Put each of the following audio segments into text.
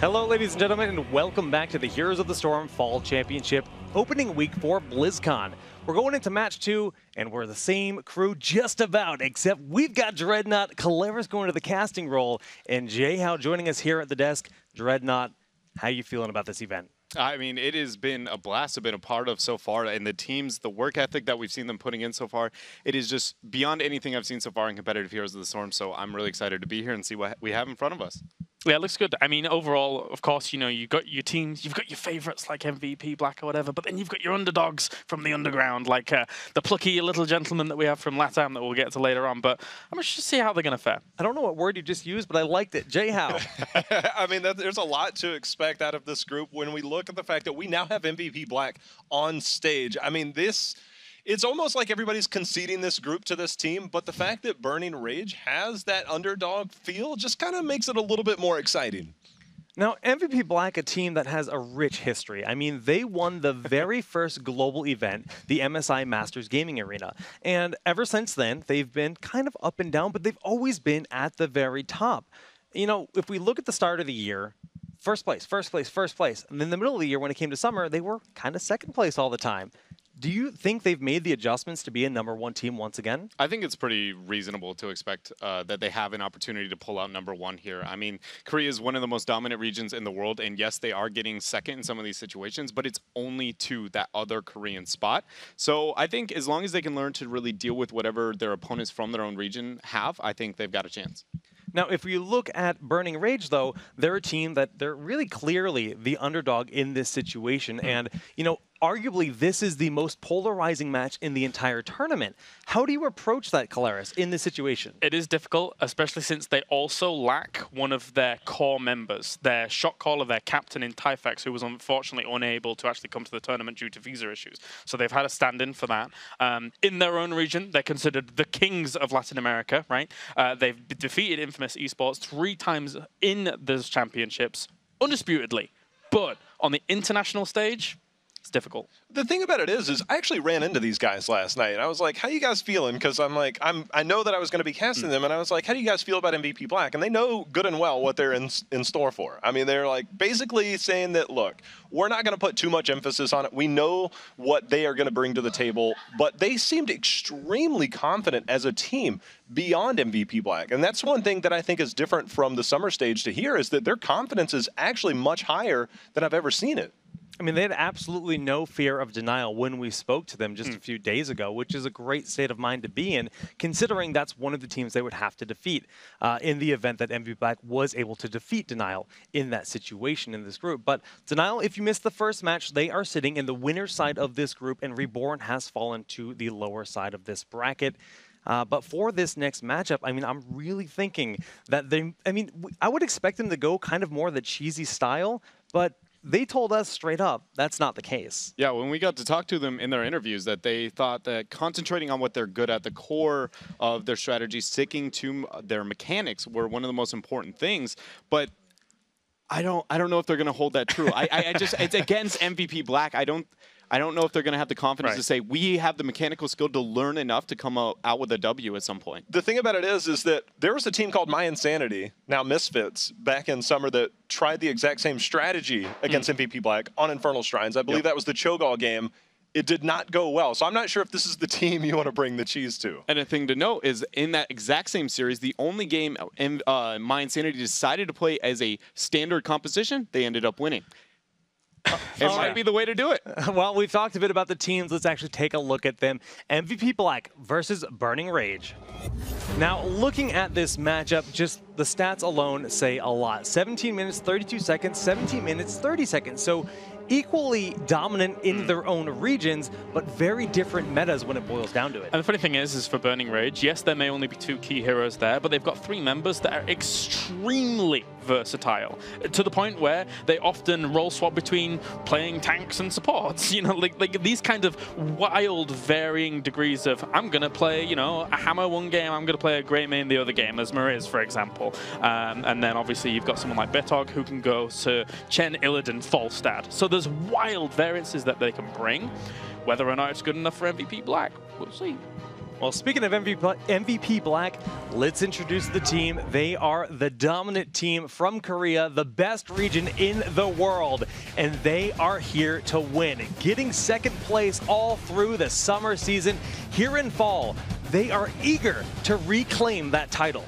Hello, ladies and gentlemen, and welcome back to the Heroes of the Storm Fall Championship opening week for BlizzCon. We're going into match 2, and we're the same crew just about, except we've got Dreadnought, Keleres going to the casting role, and Jay Howe joining us here at the desk. Dreadnought, how you feeling about this event? I mean, it has been a blast to be a part of so far, and the teams, the work ethic that we've seen them putting in so far, it is just beyond anything I've seen so far in competitive Heroes of the Storm, so I'm really excited to be here and see what we have in front of us. Yeah, it looks good. I mean, overall, of course, you know, you've got your teams, you've got your favorites like MVP, Black or whatever, but then you've got your underdogs from the underground, like the plucky little gentleman that we have from LATAM that we'll get to later on, but I'm just to see how they're going to fare. I don't know what word you just used, but I liked it. Jay Howe. I mean, there's a lot to expect out of this group when we look at the fact that we now have MVP Black on stage. I mean, it's almost like everybody's conceding this group to this team, but the fact that Burning Rage has that underdog feel just kind of makes it a little bit more exciting. Now, MVP Black, a team that has a rich history. I mean, they won the very first global event, the MSI Masters Gaming Arena. And ever since then, they've been kind of up and down, but they've always been at the very top. You know, if we look at the start of the year, first place, first place, first place. And then in the middle of the year, when it came to summer, they were kind of second place all the time. Do you think they've made the adjustments to be a #1 team once again? I think it's pretty reasonable to expect that they have an opportunity to pull out #1 here. I mean, Korea is one of the most dominant regions in the world, and yes, they are getting second in some of these situations, but it's only to that other Korean spot. So I think as long as they can learn to really deal with whatever their opponents from their own region have, I think they've got a chance. Now, if we look at Burning Rage, though, they're a team that they're really clearly the underdog in this situation. And, you know, arguably this is the most polarizing match in the entire tournament. How do you approach that, Keleres, in this situation? It is difficult, especially since they also lack one of their core members, their shot caller, their captain in Typhex, who was unfortunately unable to actually come to the tournament due to visa issues. So they've had a stand-in for that. In their own region, they're considered the kings of Latin America, right? They've defeated Infamous Esports 3 times in those championships, undisputedly. But on the international stage, it's difficult. The thing about it is I actually ran into these guys last night. I was like, how you guys feeling? Because I know that I was going to be casting them, and I was like, how do you guys feel about MVP Black? And they know good and well what they're in store for. I mean, they're like basically saying that, look, we're not going to put too much emphasis on it. We know what they are going to bring to the table, but they seemed extremely confident as a team beyond MVP Black. And that's one thing that I think is different from the summer stage to here, is that their confidence is actually much higher than I've ever seen it. I mean, they had absolutely no fear of denial when we spoke to them just a few days ago, which is a great state of mind to be in, considering that's one of the teams they would have to defeat in the event that MVP Black was able to defeat Denial in that situation in this group. But Denial, if you missed the first match, they are sitting in the winner's side of this group, and Reborn has fallen to the lower side of this bracket. But for this next matchup, I mean, I'm really thinking that I would expect them to go kind of more the cheesy style, but they told us straight up that's not the case. Yeah, when we got to talk to them in their interviews, that they thought that concentrating on what they're good at, the core of their strategy, sticking to their mechanics were one of the most important things. But I don't know if they're going to hold that true. I just it's against MVP Black. I don't know if they're going to have the confidence to say we have the mechanical skill to learn enough to come out with a W at some point. The thing about it is that there was a team called My Insanity, now Misfits, back in summer that tried the exact same strategy against MVP Black on Infernal Shrines. I believe that was the Cho'Gall game. It did not go well. So I'm not sure if this is the team you want to bring the cheese to. And a thing to note is in that exact same series, the only game My Insanity decided to play as a standard composition, they ended up winning. It might be the way to do it. Well, we've talked a bit about the teams. Let's actually take a look at them. MVP Black versus Burning Rage. Now, looking at this matchup, just the stats alone say a lot. 17 minutes, 32 seconds, 17 minutes, 30 seconds. So equally dominant in their own regions, but very different metas when it boils down to it. And the funny thing is for Burning Rage, yes, there may only be 2 key heroes there, but they've got 3 members that are extremely versatile, to the point where they often role swap between playing tanks and supports. You know, like these kind of wild, varying degrees of, I'm going to play, you know, a Hammer one game, I'm going to play a Greymane the other game, as Mariz, for example. And then obviously you've got someone like Betog who can go to Chen, Illidan, Falstad. So there's wild variances that they can bring. Whether or not it's good enough for MVP Black, we'll see. Well, speaking of MVP Black, let's introduce the team. They are the dominant team from Korea, the best region in the world, and they are here to win, getting second place all through the summer season. Here in fall, they are eager to reclaim that title.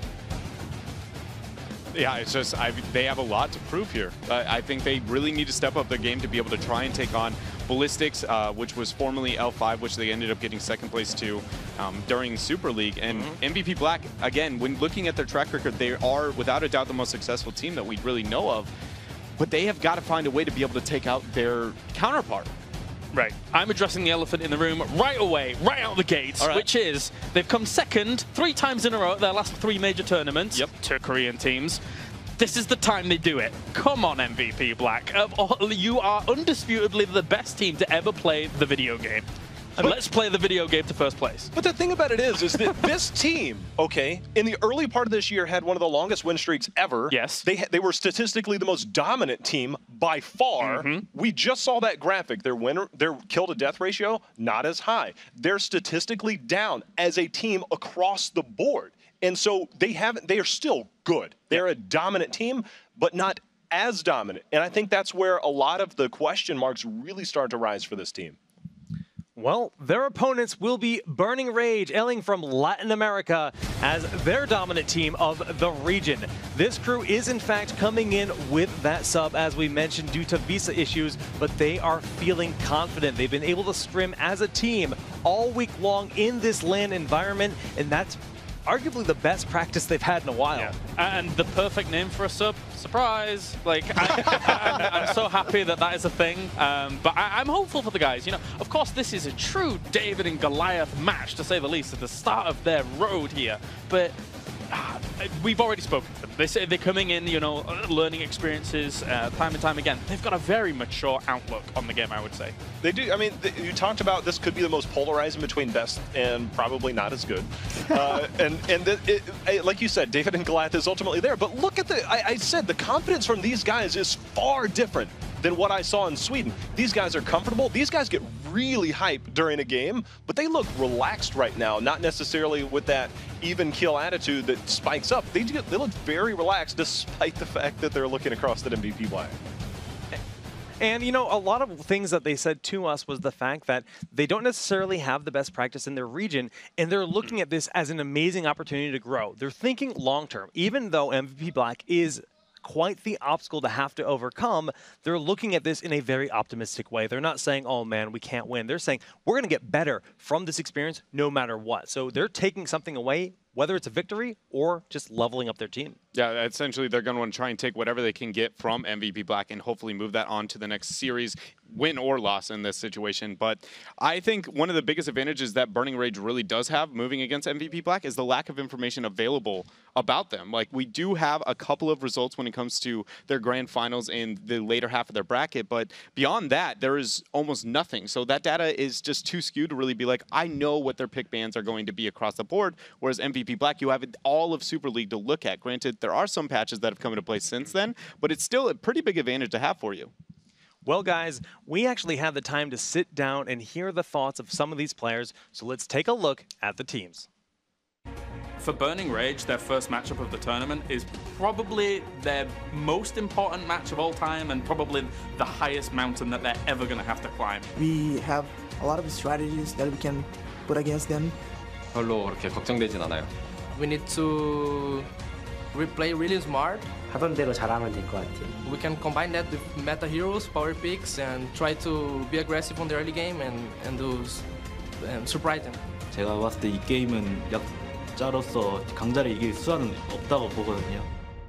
Yeah, it's just they have a lot to prove here. I think they really need to step up their game to be able to try and take on Ballistics, which was formerly L5, which they ended up getting second place to during Super League. And MVP Black, again, when looking at their track record, they are without a doubt the most successful team that we really know of. But they have got to find a way to be able to take out their counterpart. Right. I'm addressing the elephant in the room right away, right out the gates, which is they've come second 3 times in a row at their last 3 major tournaments to Korean teams. This is the time they do it. Come on, MVP Black. You are undisputably the best team to ever play the video game. And let's play the video game to first place. But the thing about it is that this team, okay, in the early part of this year had one of the longest win streaks ever. Yes. They were statistically the most dominant team by far. We just saw that graphic. Their kill to death ratio, not as high. They're statistically down as a team across the board. And so they are still good. They're a dominant team, but not as dominant. And I think that's where a lot of the question marks really start to rise for this team. Well, their opponents will be Burning Rage, hailing from Latin America as their dominant team of the region. This crew is in fact coming in with that sub, as we mentioned, due to visa issues, but they are feeling confident. They've been able to scrim as a team all week long in this LAN environment, and that's arguably the best practice they've had in a while. Yeah. And the perfect name for a sub, surprise. Like, I'm so happy that that is a thing. But I'm hopeful for the guys. You know, of course, this is a true David and Goliath match, to say the least, at the start of their road here. But we've already spoken to them. They say they're coming in, you know, learning experiences time and time again. They've got a very mature outlook on the game, I would say. They do. I mean, you talked about this could be the most polarizing between best and probably not as good. Like you said, David and Goliath is ultimately there. But look at I said the confidence from these guys is far different than what I saw in Sweden. These guys are comfortable. These guys get really hyped during a game, but they look relaxed right now, not necessarily with that even kill attitude that spikes up. They look very relaxed despite the fact that they're looking across at MVP Black. And, you know, a lot of things that they said to us was the fact that they don't necessarily have the best practice in their region, and they're looking at this as an amazing opportunity to grow. They're thinking long-term. Even though MVP Black is quite the obstacle to have to overcome, they're looking at this in a very optimistic way. They're not saying, oh man, we can't win. They're saying, we're going to get better from this experience no matter what. So they're taking something away, whether it's a victory or just leveling up their team. Yeah, essentially they're going to want to try and take whatever they can get from MVP Black and hopefully move that on to the next series, win or loss in this situation. But I think one of the biggest advantages that Burning Rage really does have moving against MVP Black is the lack of information available about them. Like, we do have a couple of results when it comes to their grand finals in the later half of their bracket, but beyond that, there is almost nothing. So that data is just too skewed to really be like, I know what their pick bans are going to be across the board, whereas MVP Black, you have all of Super League to look at. Granted, there are some patches that have come into play since then, but it's still a pretty big advantage to have for you. Well, guys, we actually had the time to sit down and hear the thoughts of some of these players, so let's take a look at the teams. For Burning Rage, their first matchup of the tournament is probably their most important match of all time and probably the highest mountain that they're ever going to have to climb. We have a lot of strategies that we can put against them. 별로 그렇게 걱정되진 않아요. We need to play really smart. 하던 대로 잘하면 될 것 같아요. We can combine that with meta heroes, power picks, and try to be aggressive on the early game and surprise them. 제가 봤을 때 이 게임은 약자로서 강자를 이길 수는 없다고 보거든요.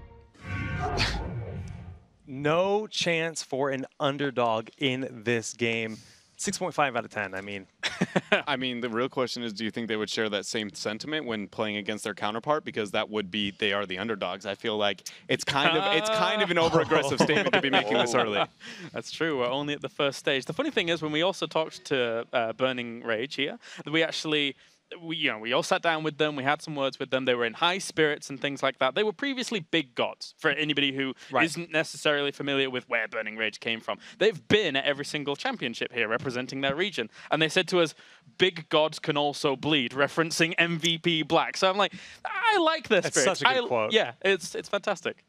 No chance for an underdog in this game. 6.5 out of 10, I mean. I mean, the real question is, do you think they would share that same sentiment when playing against their counterpart? Because that would be, they are the underdogs. I feel like it's kind of an over-aggressive statement to be making this early. That's true. We're only at the first stage. The funny thing is, when we also talked to Burning Rage here, we actually we all sat down with them. We had some words with them. They were in high spirits and things like that. They were previously big gods for anybody who isn't necessarily familiar with where Burning Rage came from. They've been at every single championship here representing their region. And they said to us, big gods can also bleed, referencing MVP Black. So I'm like, I like this. It's such a good quote. Yeah, it's fantastic.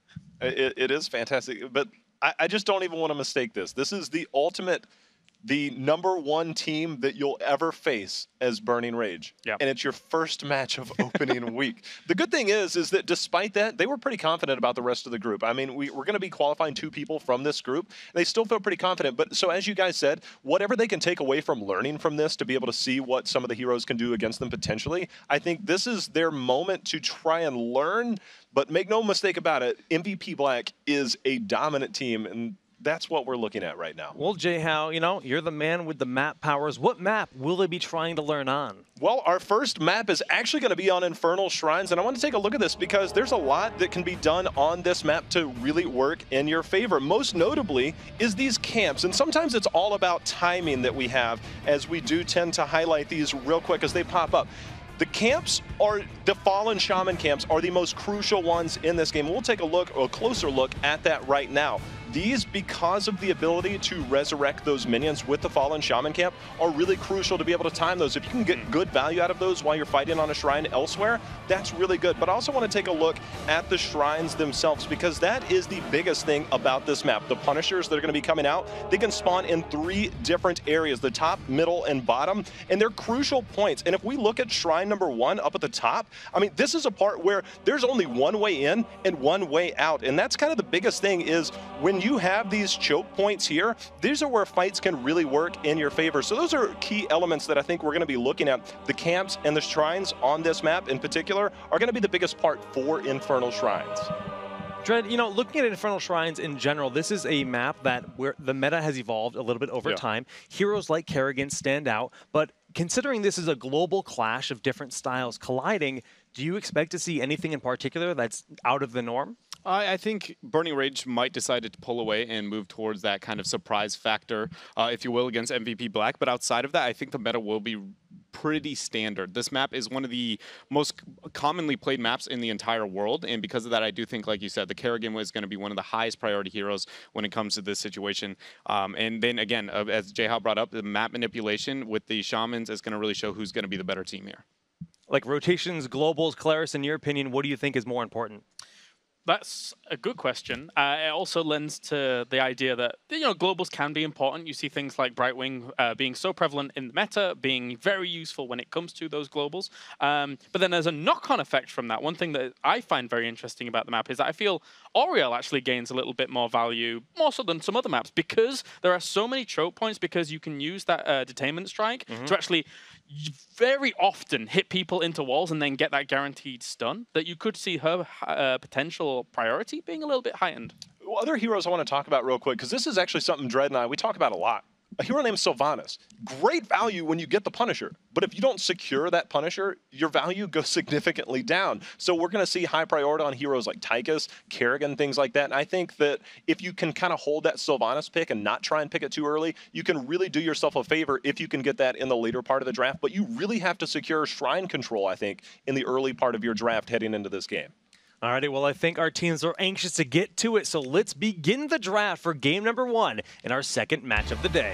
It is fantastic, but I just don't even want to mistake this. This is the ultimate, the #1 team that you'll ever face as Burning Rage. Yeah. And it's your first match of opening week. The good thing is that despite that, they were pretty confident about the rest of the group. I mean, we're going to be qualifying 2 people from this group. They still feel pretty confident. But so as you guys said, whatever they can take away from learning from this to be able to see what some of the heroes can do against them potentially, I think this is their moment to try and learn. But make no mistake about it, MVP Black is a dominant team, and that's what we're looking at right now. Well, Jay-How, you're the man with the map powers. What map will they be trying to learn on? Well, our first map is actually going to be on Infernal Shrines, and I want to take a look at this because there's a lot that can be done on this map to really work in your favor. Most notably is these camps, and sometimes it's all about timing that we have, as we do tend to highlight these real quick as they pop up. The camps are, the Fallen Shaman camps are the most crucial ones in this game. We'll take a closer look at that right now. These, because of the ability to resurrect those minions with the Fallen Shaman camp, are really crucial to be able to time those. If you can get good value out of those while you're fighting on a shrine elsewhere, that's really good. But I also want to take a look at the shrines themselves, because that is the biggest thing about this map. The Punishers that are going to be coming out, they can spawn in 3 different areas, the top, middle, and bottom, and they're crucial points. And if we look at shrine #1 up at the top, I mean, this is a part where there's only one way in and one way out. And that's kind of the biggest thing, is when you have these choke points here, these are where fights can really work in your favor. So those are key elements that I think we're going to be looking at. The camps and the shrines on this map in particular are going to be the biggest part for Infernal Shrines. Dread, looking at Infernal Shrines in general, this is a map where the meta has evolved a little bit over time. Heroes like Kerrigan stand out, but considering this is a global clash of different styles colliding, do you expect to see anything in particular that's out of the norm? I think Burning Rage might decide to pull away and move towards that kind of surprise factor, if you will, against MVP Black. But outside of that, I think the meta will be pretty standard. This map is one of the most commonly played maps in the entire world, and because of that, I do think, like you said, the Kerrigan was going to be one of the highest priority heroes when it comes to this situation. And then again, as Jay-How brought up, the map manipulation with the Shamans is going to really show who's going to be the better team here. Like rotations, globals, Claris, in your opinion, what do you think is more important? That's a good question. It also lends to the idea that globals can be important. You see things like Brightwing being so prevalent in the meta, being very useful when it comes to those globals. But then there's a knock-on effect from that. One thing that I find very interesting about the map is that I feel Auriel actually gains a little bit more value, more so than some other maps, because there are so many choke points, because you can use that Detainment Strike to actually very often hit people into walls and then get that guaranteed stun, that you could see her potential priority being a little bit heightened. Other heroes I want to talk about real quick, because this is actually something Dread and we talk about a lot. A hero named Sylvanas. Great value when you get the Punisher, but if you don't secure that Punisher, your value goes significantly down. So we're going to see high priority on heroes like Tychus, Kerrigan, things like that. And I think that if you can kind of hold that Sylvanas pick and not try and pick it too early, you can really do yourself a favor if you can get that in the later part of the draft. But you really have to secure Shrine control, I think, in the early part of your draft heading into this game. Alrighty, well, I think our teams are anxious to get to it, so let's begin the draft for game #1 in our second match of the day.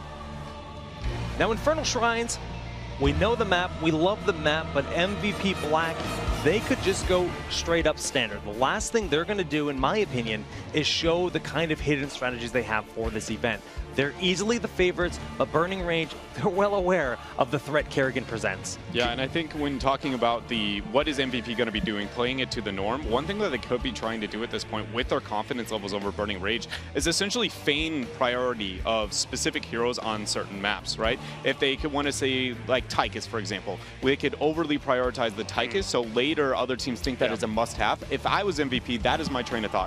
Now, Infernal Shrines, we know the map, we love the map, but MVP Black, they could just go straight up standard. The last thing they're going to do, in my opinion, is show the kind of hidden strategies they have for this event. They're easily the favorites, but Burning Rage, they're well aware of the threat Kerrigan presents. Yeah, and I think when talking about what is MVP going to be doing, playing it to the norm, one thing that they could be trying to do at this point with their confidence levels over Burning Rage is essentially feign priority of specific heroes on certain maps, right? If they could want to say, like Tychus, for example, they could overly prioritize the Tychus, so later other teams think that is a must-have. If I was MVP, that is my train of thought here.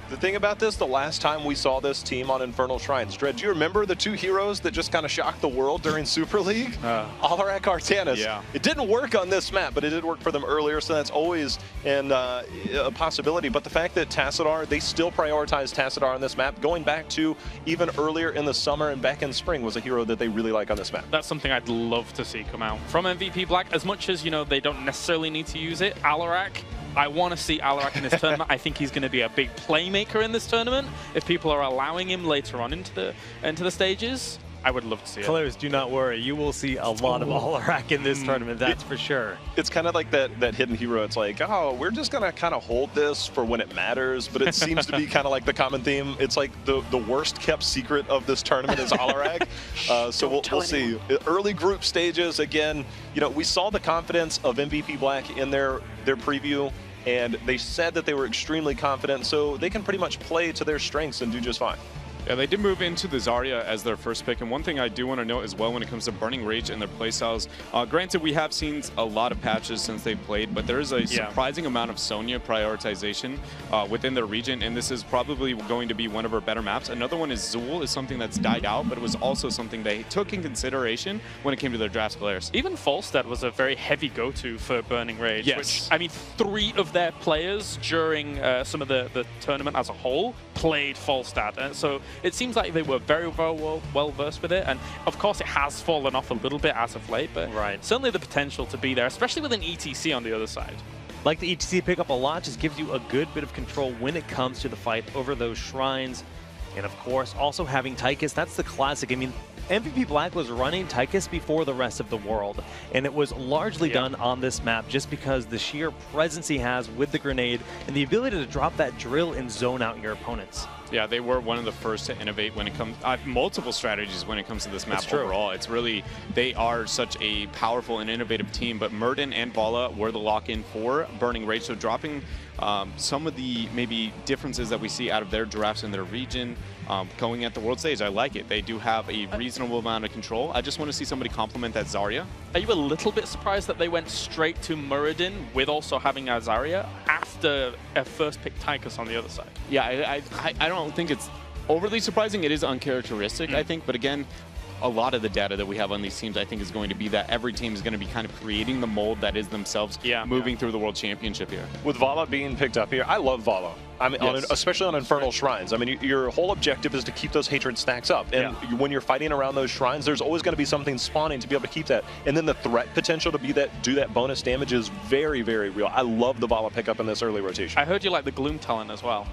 The thing about this, the last time we saw this team on Infernal Shrines, Dred, do you remember the two heroes that just kind of shocked the world during Super League? Alarak, Artanis. Yeah. It didn't work on this map, but it did work for them earlier, so that's always a possibility. But the fact that Tassadar, they still prioritize Tassadar on this map, going back to even earlier in the summer and back in spring, was a hero that they really like on this map. That's something I'd love to see come out from MVP Black. As much as, you know, they don't necessarily need to use it, Alarak, I want to see Alarak in this tournament. I think he's going to be a big playmaker in this tournament. If people are allowing him later on into the stages, I would love to see it. Players, do not worry. You will see a lot of Alarak in this tournament, that's for sure. It's kind of like that hidden hero. It's like, oh, we're just going to kind of hold this for when it matters, but it seems to be kind of like the common theme. It's like the worst kept secret of this tournament is Alarak. So we'll see. Early group stages, again, you know, we saw the confidence of MVP Black in their preview, and they said that they were extremely confident, so they can pretty much play to their strengths and do just fine. Yeah, they did move into the Zarya as their first pick, and one thing I do want to note as well when it comes to Burning Rage and their playstyles, granted we have seen a lot of patches since they played, but there is a surprising amount of Sonya prioritization within their region, and this is probably going to be one of our better maps. Another one is Zul, is something that's died out, but it was also something they took in consideration when it came to their draft players. Even Falstad was a very heavy go-to for Burning Rage. Yes. Which, I mean, 3 of their players during some of the tournament as a whole played Falstad, and so it seems like they were very well versed with it, and of course it has fallen off a little bit as of late, but certainly the potential to be there, especially with an ETC on the other side. Like the ETC pickup a lot, just gives you a good bit of control when it comes to the fight over those shrines. And of course, also having Tychus, that's the classic. I mean, MVP Black was running Tychus before the rest of the world, and it was largely done on this map just because the sheer presence he has with the grenade and the ability to drop that drill and zone out your opponents. Yeah, they were one of the first to innovate when it comes multiple strategies when it comes to this map overall. It's really, they are such a powerful and innovative team, but Murden and Vala were the lock-in for Burning Rage, so dropping some of the maybe differences that we see out of their drafts in their region going at the world stage. I like it. They do have a reasonable amount of control. I just want to see somebody complement that Zarya. Are you a little bit surprised that they went straight to Muradin with also having a Zarya after a first pick Tychus on the other side? Yeah, I don't think it's overly surprising. It is uncharacteristic, I think, but again, a lot of the data that we have on these teams, I think, is going to be that every team is going to be kind of creating the mold that is themselves moving through the World Championship here. With Vala being picked up here, I love Vala. I mean, especially on Infernal Shrines. I mean, your whole objective is to keep those hatred stacks up. And when you're fighting around those shrines, there's always going to be something spawning to be able to keep that. And then the threat potential to do that bonus damage is very, very real. I love the Vala pickup in this early rotation. I heard you like the Gloom talent as well.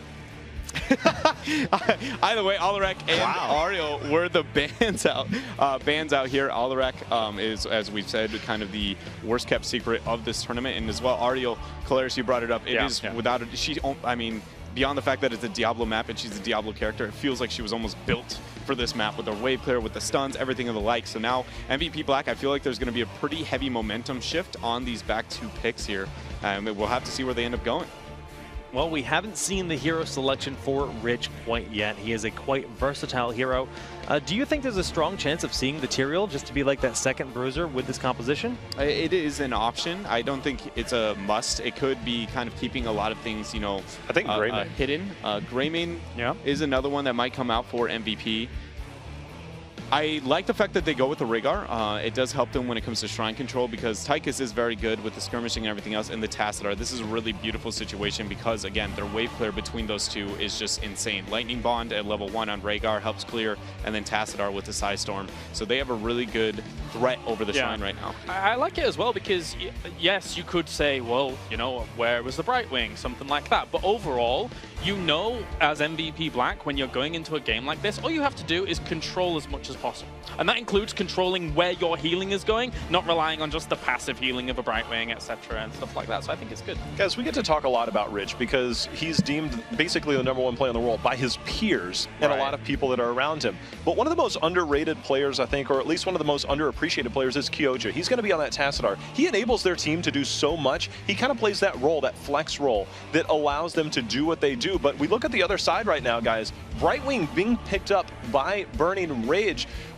Either way, Alarak and Ariel were the bands out here. Alarak is, as we've said, kind of the worst kept secret of this tournament, and as well, Ariel, Calaris, you brought it up. It is without a, I mean, beyond the fact that it's a Diablo map and she's a Diablo character, it feels like she was almost built for this map with her wave clear, with the stuns, everything of the like. So now MVP Black, I feel like there's going to be a pretty heavy momentum shift on these back 2 picks here, and we'll have to see where they end up going. Well, we haven't seen the hero selection for Rich quite yet. He is a quite versatile hero. Do you think there's a strong chance of seeing the Tyrael just to be like that second bruiser with this composition? It is an option. I don't think it's a must. It could be kind of keeping a lot of things, you know, I think Greymane. Hidden. Greymane is another one that might come out for MVP. I like the fact that they go with the Rhaegar. It does help them when it comes to shrine control because Tychus is very good with the skirmishing and everything else, and the Tassadar. This is a really beautiful situation because, again, their wave clear between those two is just insane. Lightning Bond at level 1 on Rhaegar helps clear, and then Tassadar with the Psystorm. So they have a really good threat over the shrine right now. I like it as well because, yes, you could say, well, you know, where was the Brightwing? Something like that. But overall, you know, as MVP Black, when you're going into a game like this, all you have to do is control as much as possible. And that includes controlling where your healing is going, not relying on just the passive healing of a Brightwing, etc. and stuff like that. So I think it's good. Guys, we get to talk a lot about Rich because he's deemed basically the #1 player in the world by his peers and a lot of people that are around him. But one of the most underrated players, I think, or at least one of the most underappreciated players is Kyoja. He's going to be on that Tassadar. He enables their team to do so much. He kind of plays that role, that flex role, that allows them to do what they do. But we look at the other side right now, guys. Brightwing being picked up by Burning Rage.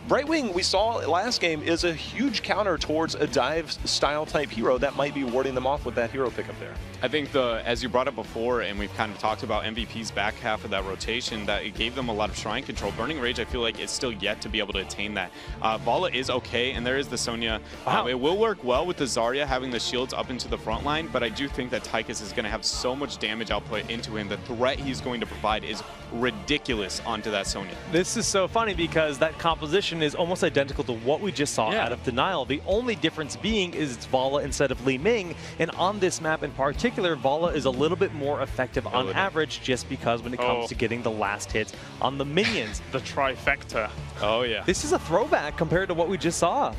Brightwing, we saw last game, is a huge counter towards a dive style type hero that might be warding them off with that hero pickup there. I think as you brought up before, and we've kind of talked about MVP's back half of that rotation, that it gave them a lot of shrine control. Burning Rage, I feel like, is still yet to be able to attain that. Valla is okay, and there is the Sonya. Wow. It will work well with the Zarya having the shields up into the front line, but I do think that Tychus is going to have so much damage output into him. The threat he's going to provide is ridiculous onto that Sonya. This is so funny because that composition is almost identical to what we just saw out of Denial. The only difference being is it's Valla instead of Li Ming, and on this map in particular, Valla is a little bit more effective on average just because when it comes to getting the last hits on the minions. The trifecta. Oh, yeah. This is a throwback compared to what we just saw.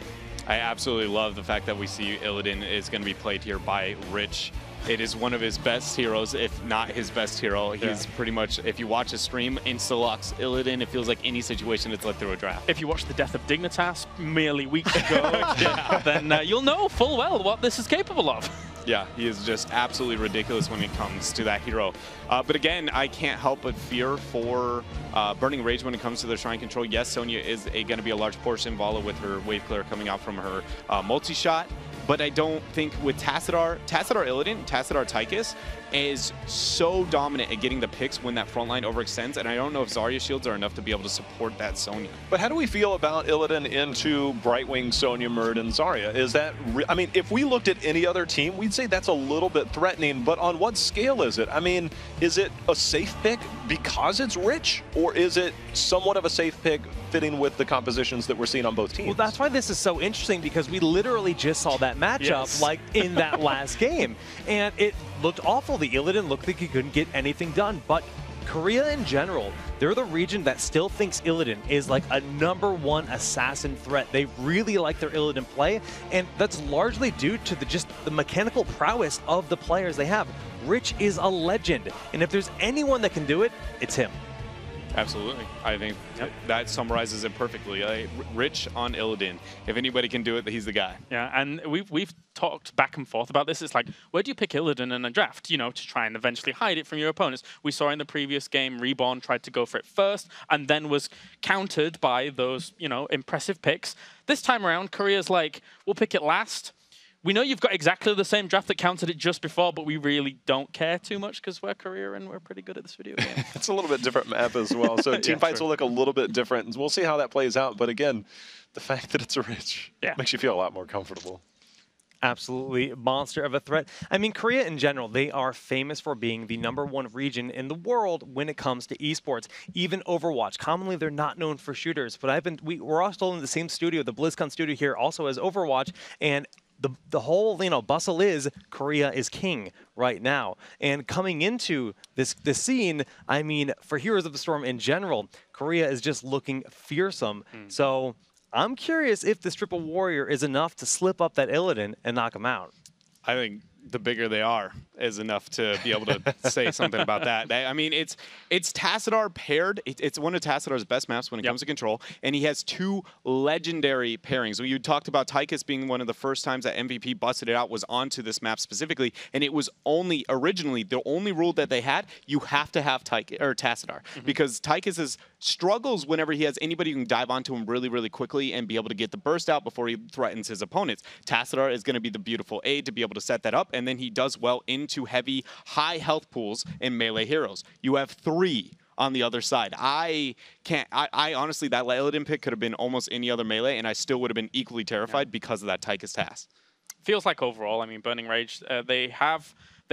I absolutely love the fact that we see Illidan is going to be played here by Rich. It is one of his best heroes, if not his best hero. He's pretty much, if you watch a stream, insta-locks Illidan. It feels like any situation it's led through a draft. If you watch the death of Dignitas merely weeks ago, then you'll know full well what this is capable of. Yeah, he is just absolutely ridiculous when it comes to that hero. But again, I can't help but fear for Burning Rage when it comes to their shrine control. Yes, Sonya is going to be a large portion. Valla with her wave clear coming out from her multi-shot. But I don't think with Tassadar Illidan, Tassadar Tychus is so dominant at getting the picks when that front line overextends, and I don't know if Zarya shields are enough to be able to support that Sonya. But how do we feel about Illidan into Brightwing, Sonya, Murd, and Zarya? Is that, I mean, if we looked at any other team, we'd say that's a little bit threatening, but on what scale is it? I mean, is it a safe pick because it's Rich, or is it somewhat of a safe pick fitting with the compositions that we're seeing on both teams? Well, that's why this is so interesting, because we literally just saw that matchup like in that last game, and it looked awful. The Illidan looked like he couldn't get anything done, but Korea in general, they're the region that still thinks Illidan is like a #1 assassin threat. They really like their Illidan play, and that's largely due to just the mechanical prowess of the players they have. Rich is a legend, and if there's anyone that can do it, it's him. Absolutely. I think that summarizes it perfectly. Rich on Illidan. If anybody can do it, he's the guy. Yeah, and we've talked back and forth about this. It's like, where do you pick Illidan in a draft, you know, to try and eventually hide it from your opponents? We saw in the previous game, Reborn tried to go for it first and then was countered by those, you know, impressive picks. This time around, Korea's like, we'll pick it last. We know you've got exactly the same draft that counted it just before, but we really don't care too much because we're Korea and we're pretty good at this video game. It's a little bit different map as well, so team fights will look a little bit different. We'll see how that plays out, but again, the fact that it's a Rich makes you feel a lot more comfortable. Absolutely monster of a threat. I mean, Korea in general, they are famous for being the #1 region in the world when it comes to esports. Even Overwatch, commonly they're not known for shooters, but we're all still in the same studio, the BlizzCon studio here also as Overwatch, and the whole, you know, bustle is Korea is king right now. And coming into this scene, I mean, for Heroes of the Storm in general, Korea is just looking fearsome. So I'm curious if this triple warrior is enough to slip up that Illidan and knock him out. I think the bigger they are is enough to be able to say something about that. I mean, it's Tassadar paired. It's one of Tassadar's best maps when it comes to control, and he has 2 legendary pairings. You talked about Tychus being one of the first times that MVP busted it out was onto this map specifically, and it was only originally the only rule that they had, you have to have Tassadar, because Tychus struggles whenever he has anybody who can dive onto him really, really quickly and be able to get the burst out before he threatens his opponents. Tassadar is going to be the beautiful aid to be able to set that up, and then he does well into heavy, high health pools in melee heroes. You have 3 on the other side. I honestly, that Illidan pick could have been almost any other melee, and I still would have been equally terrified because of that Tychus task. Feels like overall, I mean, Burning Rage, they have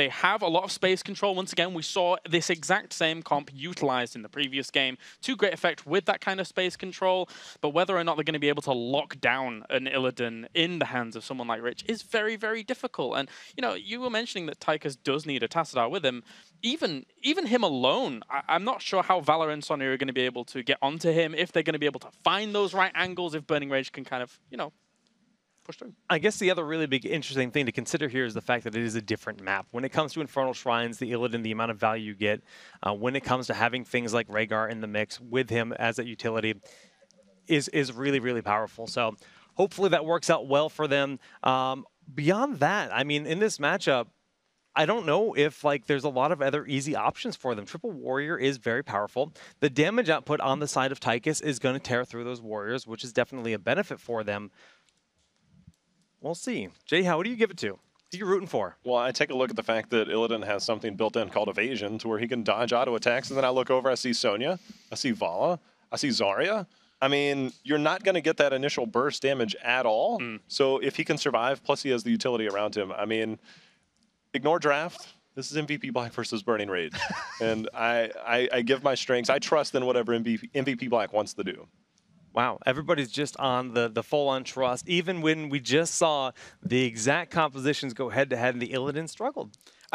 a lot of space control. Once again, we saw this exact same comp utilized in the previous game to great effect with that kind of space control. But whether or not they're going to be able to lock down an Illidan in the hands of someone like Rich is very, very difficult. And, you know, you were mentioning that Tychus does need a Tassadar with him. Even him alone, I'm not sure how Valor and Sonya are going to be able to get onto him, if they're going to be able to find those right angles, if Burning Rage can kind of, you know, push through. I guess the other really big interesting thing to consider here is the fact that it is a different map. When it comes to Infernal Shrines, the Illidan, the amount of value you get, when it comes to having things like Rehgar in the mix with him as a utility is really, really powerful. So hopefully that works out well for them. Beyond that, I mean, in this matchup, I don't know if like there's a lot of other easy options for them. Triple Warrior is very powerful. The damage output on the side of Tychus is going to tear through those warriors, which is definitely a benefit for them. We'll see. Jay, what do you give it to? Who are you rooting for? Well, I take a look at the fact that Illidan has something built in called evasion to where he can dodge auto attacks, and then I look over, I see Sonya, I see Valla, I see Zarya. I mean, you're not going to get that initial burst damage at all. So if he can survive, plus he has the utility around him, I mean, ignore draft. This is MVP Black versus Burning Rage. And I give my strengths. I trust in whatever MVP Black wants to do. Wow, everybody's just on the full-on trust, even when we just saw the exact compositions go head-to-head and the Illidan struggled.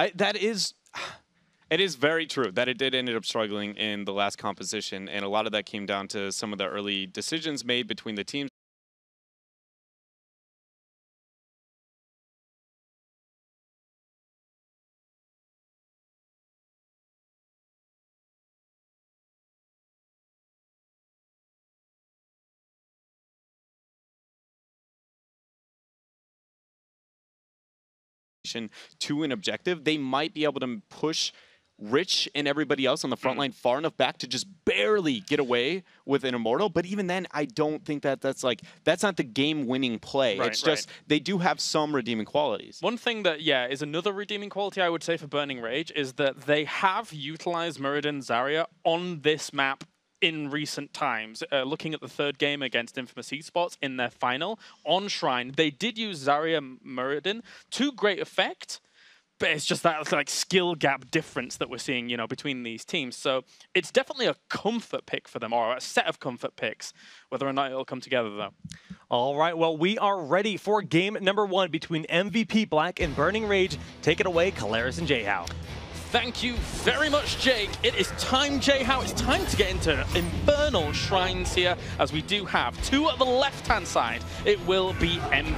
It is very true that it did end up struggling in the last composition, and a lot of that came down to some of the early decisions made between the teams. To an objective, they might be able to push Rich and everybody else on the front line far enough back to just barely get away with an Immortal. But even then, I don't think that's not the game-winning play. Right, it's just they do have some redeeming qualities. One thing that, is another redeeming quality I would say for Burning Rage is that they have utilized Muradin Zarya on this map in recent times. Looking at the third game against Infamous Esports in their final on Shrine, they did use Zarya Muradin to great effect, but it's just that like skill gap difference that we're seeing, between these teams. So it's definitely a comfort pick for them, or a set of comfort picks. Whether or not it'll come together, though. All right, well, we are ready for game number 1 between MVP Black and Burning Rage. Take it away, Keleres and Jayhao. Thank you very much, Jake. It is time, Jayhao. It's time to get into Infernal Shrines here, as we do have two at the left-hand side. It will be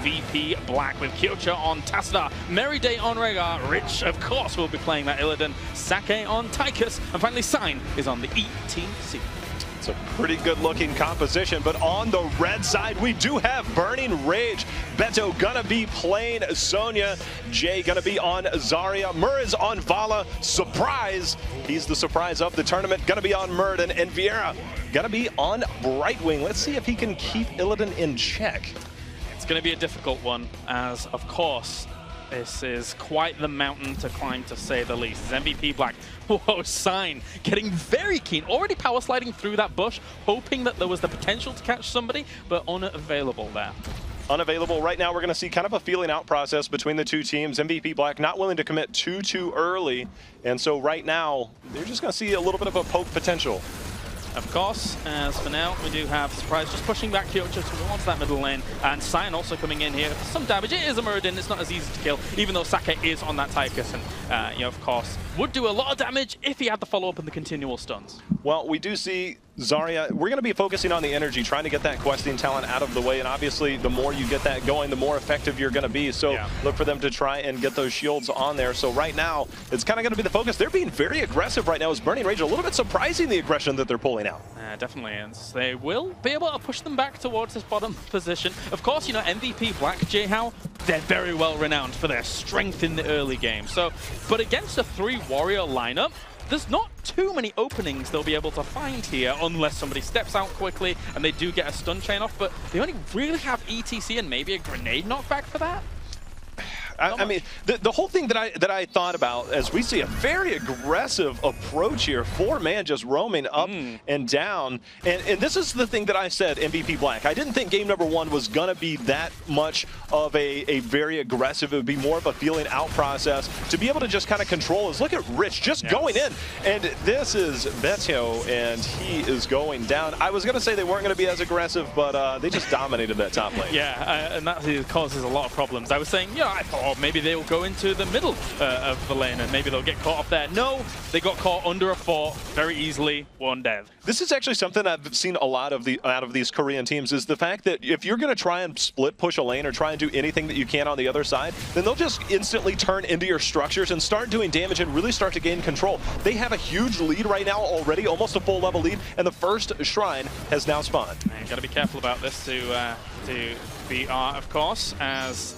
MVP Black with Kyocha on Tassadar, Merryday on Rehgar, Rich, of course, will be playing that Illidan, Sake on Tychus, and finally Sign is on the ETC. It's a pretty good-looking composition, but on the red side, we do have Burning Rage. Beto gonna be playing Sonya. Jay gonna be on Zarya. Mur is on Valla. Surprise! He's the surprise of the tournament. Gonna be on Muradin. And Viera gonna be on Brightwing. Let's see if he can keep Illidan in check. It's gonna be a difficult one, as, of course, this is quite the mountain to climb, to say the least. It's MVP Black. Whoa, Sign getting very keen. Already power sliding through that bush, hoping that there was the potential to catch somebody, but unavailable there. Unavailable. Right now, we're going to see kind of a feeling out process between the two teams. MVP Black not willing to commit too early. And so right now, they're just going to see a little bit of a poke potential. Of course, as for now, we do have Surprise just pushing back Kyocha towards that middle lane, and Sign also coming in here for some damage. It is a Muradin, it's not as easy to kill, even though Sake is on that Tychus, and, of course, would do a lot of damage if he had the follow-up and the continual stuns. Well, we do see Zarya. We're going to be focusing on the energy, trying to get that questing talent out of the way, and obviously, the more you get that going, the more effective you're going to be. So look for them to try and get those shields on there. So right now, it's kind of going to be the focus. They're being very aggressive right now as Burning Rage. A little bit surprising, the aggression that they're pulling out. Definitely, and they will be able to push them back towards this bottom position. Of course, MVP Black, Jayhao, they're very well renowned for their strength in the early game. So, but against a 3-warrior lineup, there's not too many openings they'll be able to find here unless somebody steps out quickly and they do get a stun chain off, but they only really have ETC and maybe a grenade knockback for that. I mean, the whole thing that I thought about as we see a very aggressive approach here, 4-man just roaming up and down, and this is the thing that I said, MVP Black. I didn't think game number 1 was gonna be that much of a very aggressive. It would be more of a feeling out process to be able to just kind of control us. Look at Rich just going in, and this is Beto, and he is going down. I was gonna say they weren't gonna be as aggressive, but they just dominated that top lane. Yeah, and that causes a lot of problems. I was saying, I thought maybe they will go into the middle of the lane and maybe they'll get caught off there. No, they got caught under a fort very easily, 1 dev. This is actually something I've seen a lot of out of these Korean teams, is the fact that if you're going to try and split push a lane or try and do anything that you can on the other side, then they'll just instantly turn into your structures and start doing damage and really start to gain control. They have a huge lead right now already, almost a full level lead, and the first shrine has now spawned. Got to be careful about this to be of course, as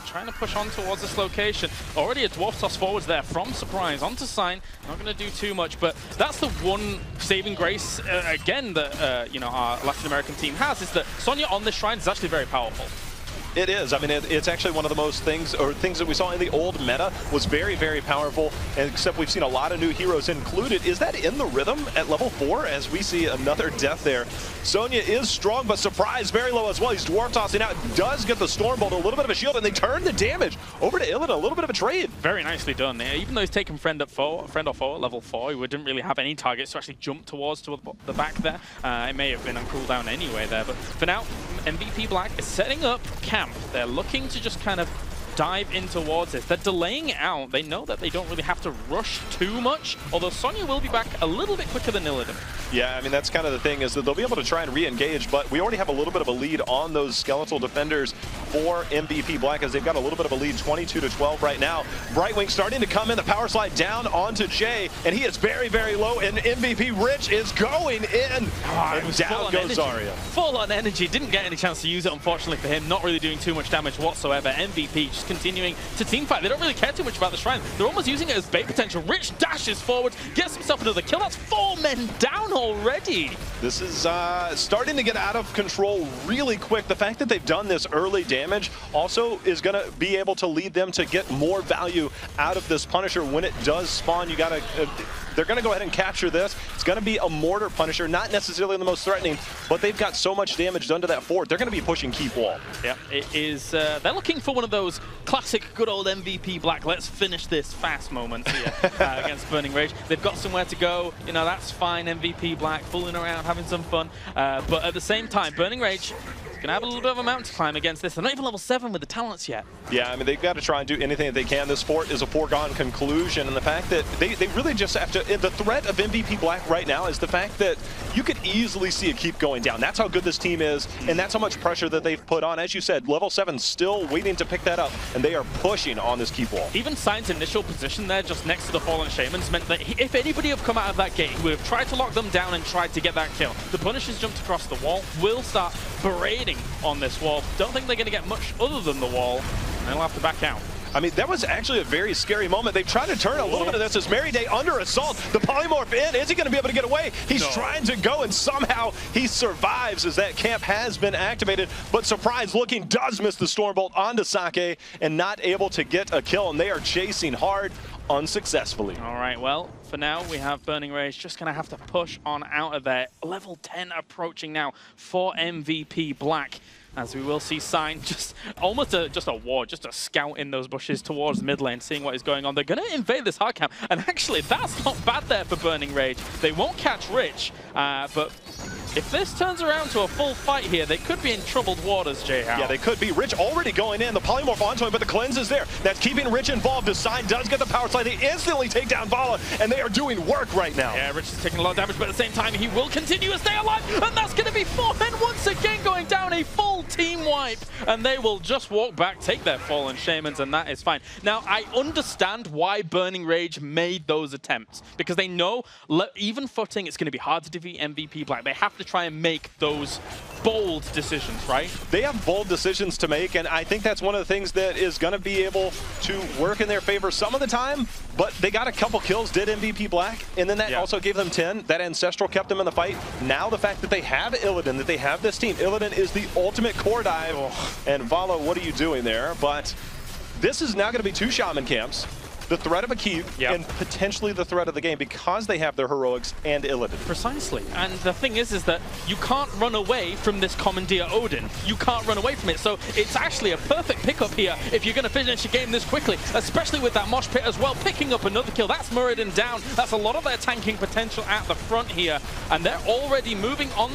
trying to push on towards this location. Already a Dwarf toss forwards there from Surprise onto Sign. Not going to do too much, but that's the one saving grace, again, that you know, our Latin American team has, is that Sonya on this shrine is actually very powerful. It is. I mean, it's actually one of the most things that we saw in the old meta was very, very powerful, and except we've seen a lot of new heroes included. Is that in the rhythm at level 4 as we see another death there? Sonya is strong, but Surprise very low as well. He's Dwarf tossing out, does get the Stormbolt, a little bit of a shield, and they turn the damage over to Illidan, a little bit of a trade. Very nicely done. Even though he's taken friend off foe at level 4, he didn't really have any targets to actually jump towards the back there. It may have been on cooldown anyway there, but for now, MVP Black is setting up camp. They're looking to just kind of dive in towards it. They're delaying it out. They know that they don't really have to rush too much, although Sonya will be back a little bit quicker than Illidan. Yeah, I mean, that's kind of the thing, is that they'll be able to try and re-engage, but we already have a little bit of a lead on those skeletal defenders for MVP Black, as they've got a little bit of a lead, 22-12 right now. Brightwing starting to come in, the power slide down onto Jay, and he is very, very low, and MVP Rich is going in, and down goes Zarya. Full on energy, didn't get any chance to use it, unfortunately for him, not really doing too much damage whatsoever. MVP just continuing to teamfight. They don't really care too much about the shrine. They're almost using it as bait potential. Rich dashes forward, gets himself another kill. That's 4 men down already. This is starting to get out of control really quick. The fact that they've done this early damage also is going to be able to lead them to get more value out of this Punisher when it does spawn. You got to... they're going to go ahead and capture this. It's going to be a Mortar Punisher, not necessarily the most threatening, but they've got so much damage done to that fort. They're going to be pushing Keep Wall. Yeah, it is. They're looking for one of those classic good old MVP Black, let's finish this fast moments here against Burning Rage. They've got somewhere to go. You know, that's fine. MVP Black fooling around, having some fun. But at the same time, Burning Rage is going to have a little bit of a mountain to climb against this. They're not even level 7 with the talents yet. Yeah, I mean, they've got to try and do anything that they can. This fort is a foregone conclusion, and the fact that they really just have to... The threat of MVP Black right now is the fact that you could easily see it keep going down. That's how good this team is, and that's how much pressure that they've put on. As you said, level 7 still waiting to pick that up, and they are pushing on this Keep Wall. Even Sign's initial position there, just next to the Fallen Shamans, meant that if anybody had come out of that gate, he would have tried to lock them down and tried to get that kill. The Punishers jumped across the wall, will start parading on this wall. Don't think they're going to get much other than the wall, and they'll have to back out. I mean, that was actually a very scary moment. They've tried to turn a little bit of this as Mary Day under assault. The polymorph in. Is he going to be able to get away? He's trying to go, and somehow he survives as that camp has been activated. But Surprise looking does miss the Stormbolt onto Sake and not able to get a kill, and they are chasing hard unsuccessfully. All right, well, for now, we have Burning Rage just going to have to push on out of there. Level 10 approaching now for MVP Black. As we will see Sign just almost just a scout in those bushes towards mid lane, seeing what is going on. They're going to invade this hard camp, and actually that's not bad there for Burning Rage. They won't catch Rich, but if this turns around to a full fight here, they could be in troubled waters, Jay-How. Yeah, they could be. Rich already going in. The polymorph onto him, but the cleanse is there. That's keeping Rich involved. The Sign does get the power slide. They instantly take down Vala, and they are doing work right now. Yeah, Rich is taking a lot of damage, but at the same time, he will continue to stay alive, and that's going to be 4 men once again going down, a full team wipe, and they will just walk back, take their Fallen Shamans, and that is fine. Now, I understand why Burning Rage made those attempts, because they know even footing, it's going to be hard to defeat MVP Black. They have to try and make those bold decisions, right? They have bold decisions to make, and I think that's one of the things that is going to be able to work in their favor some of the time, but they got a couple kills, did MVP Black, and then that also gave them 10. That Ancestral kept them in the fight. Now the fact that they have Illidan, that they have this team, Illidan is the ultimate core dive, and Vala, what are you doing there? But this is now going to be 2 Shaman camps. The threat of a keep, and potentially the threat of the game, because they have their heroics and Illidan. Precisely. And the thing is that you can't run away from this Commandeer Odin. You can't run away from it. So it's actually a perfect pickup here if you're going to finish a game this quickly, especially with that Mosh Pit as well, picking up another kill. That's Muradin down. That's a lot of their tanking potential at the front here. And they're already moving on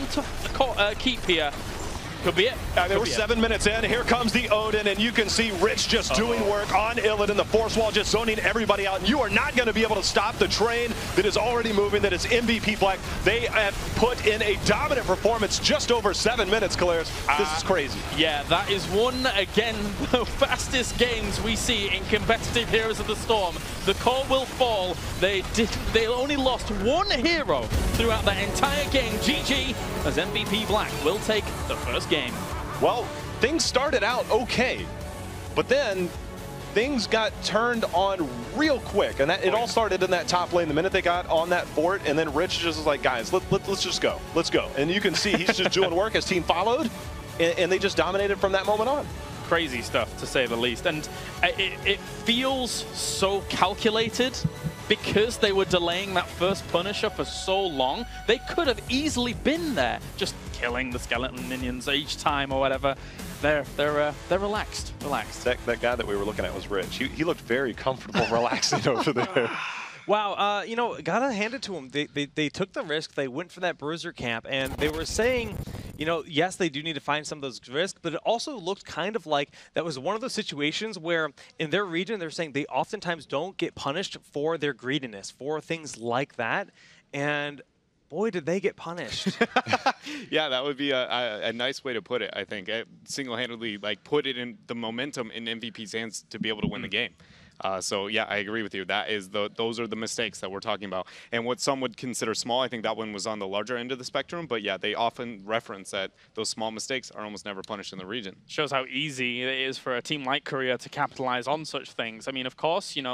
to Keep here. Could be it. We're 7 minutes in. Here comes the Odin, and you can see Rich just doing work on Illidan. The Force Wall just zoning everybody out. And you are not going to be able to stop the train that is already moving, that is MVP Black. They have put in a dominant performance just over 7 minutes, Kalaris. This is crazy. Yeah, that is one, again, the fastest games we see in competitive Heroes of the Storm. The core will fall. They only lost 1 hero throughout the entire game. GG, as MVP Black will take the first game. Well, things started out okay. But then things got turned on real quick, and it all started in that top lane the minute they got on that fort, and then Rich just was like, guys, let's just go. Let's go. And you can see he's just doing work. His team followed, and they just dominated from that moment on. Crazy stuff, to say the least. And it feels so calculated because they were delaying that first Punisher for so long. They could have easily been there, just killing the skeleton minions each time or whatever. They're relaxed. That guy that we were looking at was Rich. He looked very comfortable relaxing over there. Wow, you know, gotta hand it to them. They took the risk. They went for that bruiser camp, and they were saying, you know, yes, they do need to find some of those risks, but it also looked kind of like that was one of those situations where in their region, they're saying they oftentimes don't get punished for their greediness, for things like that. And boy, did they get punished. Yeah, that would be a nice way to put it, I think. Single-handedly, like, put it in the momentum in MVP's hands to be able to win the game. So, yeah, I agree with you. Those are the mistakes that we're talking about. And what some would consider small, I think that one was on the larger end of the spectrum. But, yeah, they often reference that those small mistakes are almost never punished in the region. Shows how easy it is for a team like Korea to capitalize on such things. I mean, of course, you know,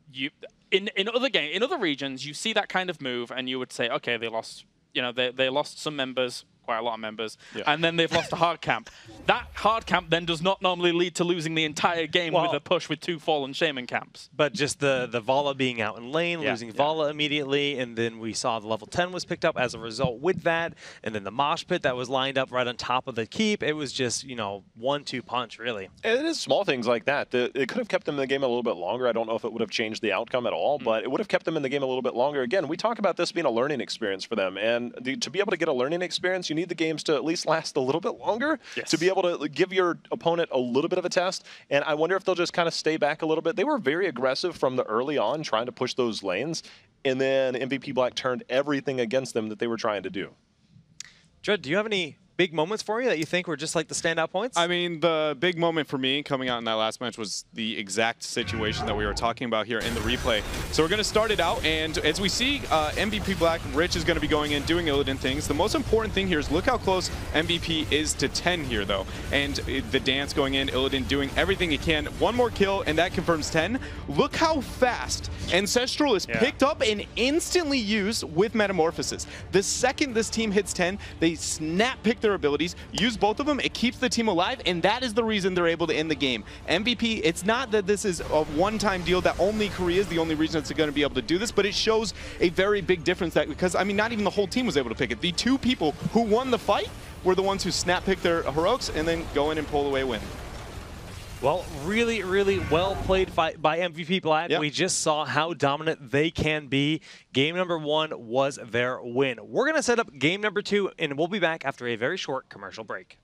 in other regions, you see that kind of move, and you would say, okay, they lost, you know, they lost some members, quite a lot of members, and then they've lost a hard camp. That hard camp then does not normally lead to losing the entire game with a push with 2 fallen Shaman camps. But just the Vala being out in lane, losing Vala immediately, and then we saw the level 10 was picked up as a result with that, and then the mosh pit that was lined up right on top of the keep. It was just, you know, 1-2 punch, really. It is small things like that. It could have kept them in the game a little bit longer. I don't know if it would have changed the outcome at all, but it would have kept them in the game a little bit longer. Again, we talk about this being a learning experience for them, and to be able to get a learning experience, you need the games to at least last a little bit longer to be able to give your opponent a little bit of a test. And I wonder if they'll just kind of stay back a little bit. They were very aggressive from the early on, trying to push those lanes, and then MVP Black turned everything against them that they were trying to do. Judd, do you have any big moments for you that you think were just like the standout points? I mean, the big moment for me coming out in that last match was the exact situation that we were talking about here in the replay. So we're going to start it out, and as we see, MVP Black, Rich is going to be going in, doing Illidan things. The most important thing here is look how close MVP is to 10 here, though. And the dance going in, Illidan doing everything he can. One more kill, and that confirms 10. Look how fast Ancestral is picked up and instantly used with Metamorphosis. The second this team hits 10, they snap pick their abilities, use both of them, it keeps the team alive, and that is the reason they're able to end the game. MVP, it's not that this is a one-time deal that only Korea is the only region that's going to be able to do this, but it shows a very big difference that, because, I mean, not even the whole team was able to pick it. The 2 people who won the fight were the ones who snap picked their heroics and then go in and pull away a win. Well, really, really well played by MVP Black. We just saw how dominant they can be. Game number 1 was their win. We're going to set up game number 2, and we'll be back after a very short commercial break.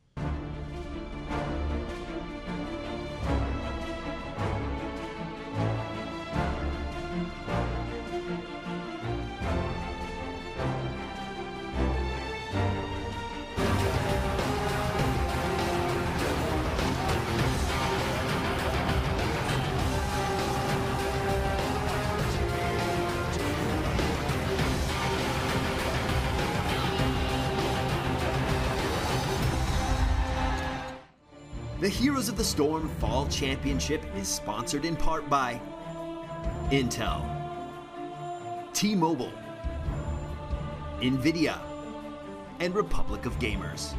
The Heroes of the Storm Fall Championship is sponsored in part by Intel, T-Mobile, NVIDIA, and Republic of Gamers.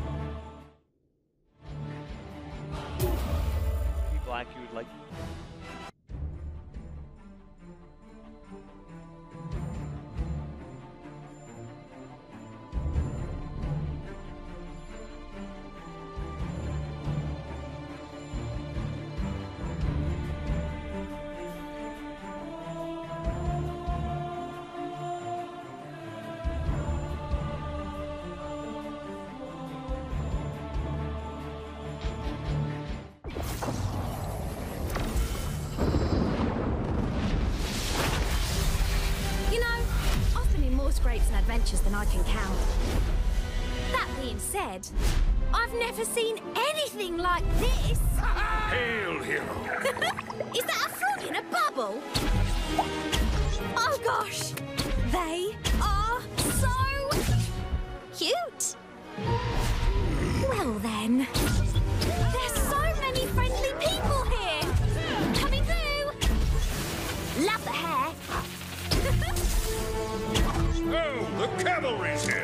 Black, you would like... scrapes and adventures than I can count. That being said, I've never seen anything like this. Hail, hero! Is that a frog in a bubble? Oh gosh, they are so cute. Well then, there's so many friendly people rivalries here.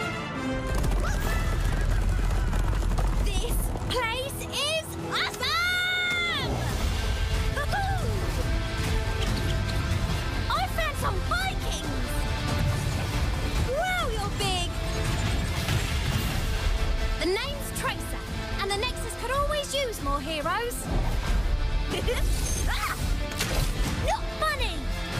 This place is awesome! I found some Vikings! Wow, you're big! The name's Tracer, and the Nexus could always use more heroes. Ah! Not funny!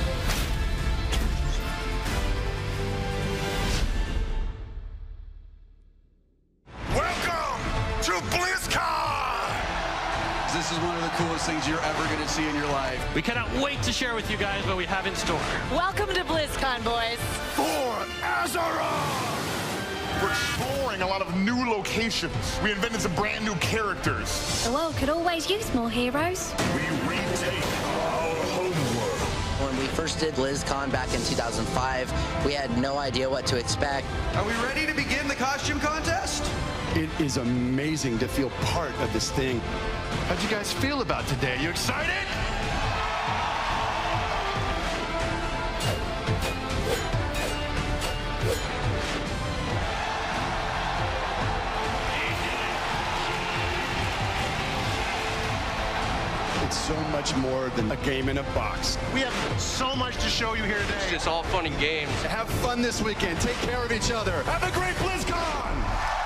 Welcome to BlizzCon! This is one of the coolest things you're ever going to see in your life. We cannot wait to share with you guys what we have in store. Welcome to BlizzCon, boys. For Azeroth! We're exploring a lot of new locations. We invented some brand new characters. The world could always use more heroes. We retake our homeworld. When we first did BlizzCon back in 2005, we had no idea what to expect. Are we ready to begin the costume contest? It is amazing to feel part of this thing. How'd you guys feel about today? You excited? It's so much more than a game in a box. We have so much to show you here today. It's just all fun and games. Have fun this weekend. Take care of each other. Have a great BlizzCon!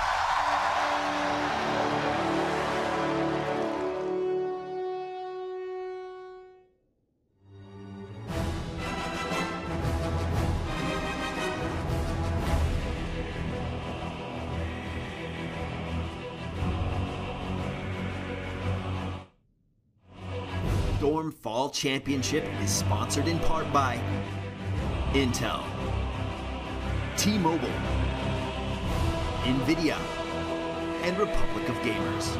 Storm Fall Championship is sponsored in part by Intel, T-Mobile, NVIDIA, and Republic of Gamers.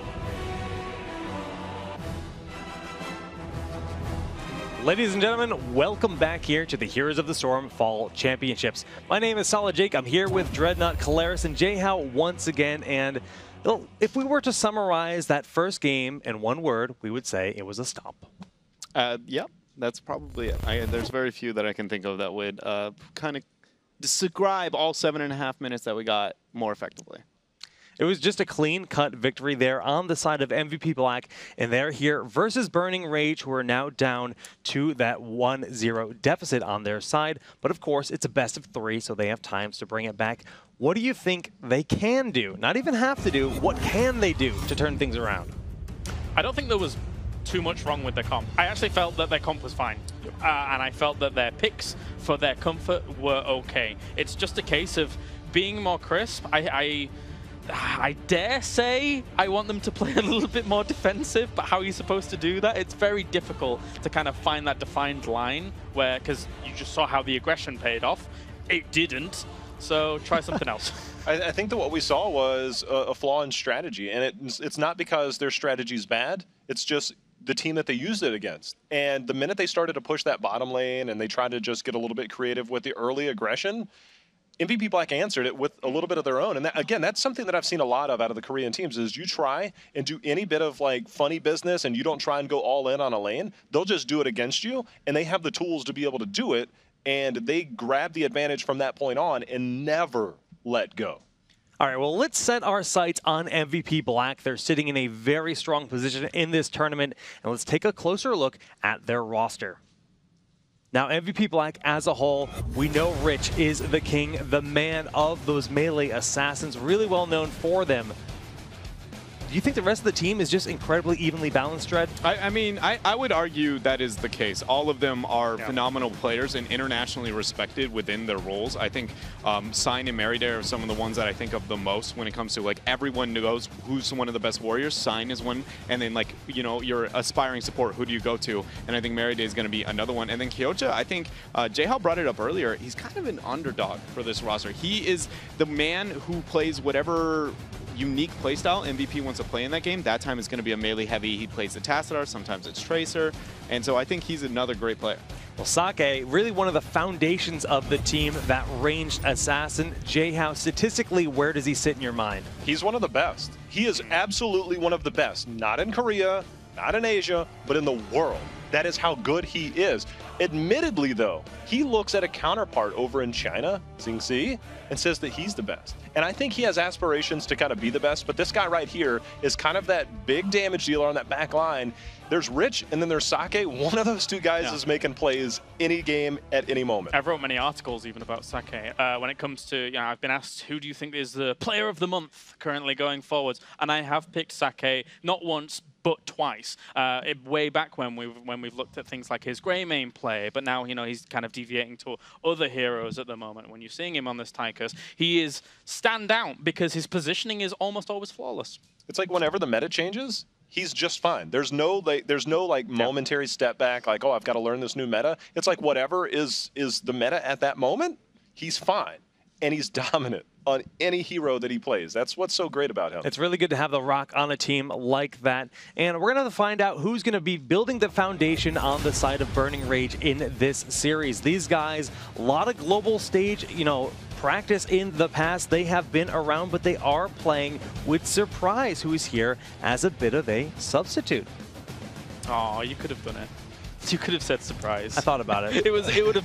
Ladies and gentlemen, welcome back here to the Heroes of the Storm Fall Championships. My name is Solid Jake. I'm here with Dreadnought, Kalaris, and Jayhao once again, and if we were to summarize that first game in one word, we would say it was a stomp. Yep, that's probably it. There's very few that I can think of that would kind of describe all 7.5 minutes that we got more effectively. It was just a clean-cut victory there on the side of MVP Black, and they're here versus Burning Rage, who are now down to that 1-0 deficit on their side. But of course, it's a best of 3, so they have times to bring it back. What do you think they can do? Not even have to do. What can they do to turn things around? I don't think there was too much wrong with their comp. I actually felt that their comp was fine. And I felt that their picks for their comfort were okay. It's just a case of being more crisp. I dare say I want them to play a little bit more defensive, but how are you supposed to do that? It's very difficult to kind of find that defined line where, because you just saw how the aggression paid off. It didn't, so try something else. I think that what we saw was a flaw in strategy, and it's not because their strategy's bad, it's just the team that they used it against. And the minute they started to push that bottom lane and they tried to just get a little bit creative with the early aggression, MVP Black answered it with a little bit of their own. And that, again, that's something that I've seen a lot of out of the Korean teams is you try and do any bit of like funny business and you don't try and go all in on a lane. They'll just do it against you, and they have the tools to be able to do it, and they grab the advantage from that point on and never let go. All right, well, let's set our sights on MVP Black. They're sitting in a very strong position in this tournament, and let's take a closer look at their roster. Now, MVP Black as a whole, we know Rich is the king, the man of those melee assassins, really well known for them. Do you think the rest of the team is just incredibly evenly balanced, Dredd? I mean, I would argue that is the case. All of them are phenomenal players and internationally respected within their roles. I think Sign and Merryday are some of the ones that I think of the most when it comes to, like, everyone knows who's one of the best warriors. Sign is one, and then, like, you know, your aspiring support, who do you go to? And I think Merryday is going to be another one. And then Kyocha, I think Jayhao brought it up earlier, he's kind of an underdog for this roster. He is the man who plays whatever unique playstyle MVP wants to play in that game. That time is going to be a melee heavy. He plays the Tassadar, sometimes it's Tracer, and so I think he's another great player. Well, Sake, really one of the foundations of the team, that ranged assassin. Jayhao, statistically, where does he sit in your mind? He's one of the best. He is absolutely one of the best, not in Korea, not in Asia, but in the world. That is how good he is. Admittedly, though, he looks at a counterpart over in China, Xingxi, and says that he's the best. And I think he has aspirations to kind of be the best, but this guy right here is kind of that big damage dealer on that back line. There's Rich, and then there's Sake. One of those two guys is making plays any game at any moment. I've wrote many articles even about Sake. When it comes to, I've been asked, who do you think is the player of the month currently going forwards? And I have picked Sake not once, but twice. Way back when we've looked at things like his Greymane play, but now he's kind of deviating to other heroes at the moment. When you're seeing him on this Tychus, he is stand out because his positioning is almost always flawless. It's like whenever the meta changes, he's just fine. There's no momentary step back like, oh, I've got to learn this new meta. It's like whatever is the meta at that moment, he's fine. And he's dominant on any hero that he plays. That's what's so great about him. It's really good to have the Rock on a team like that. And we're going to find out who's going to be building the foundation on the side of Burning Rage in this series. These guys, a lot of global stage, practice in the past. They have been around, but they are playing with Surprise, who is here as a bit of a substitute. Oh, you could have done it. You could have said Surprise. I thought about it. It would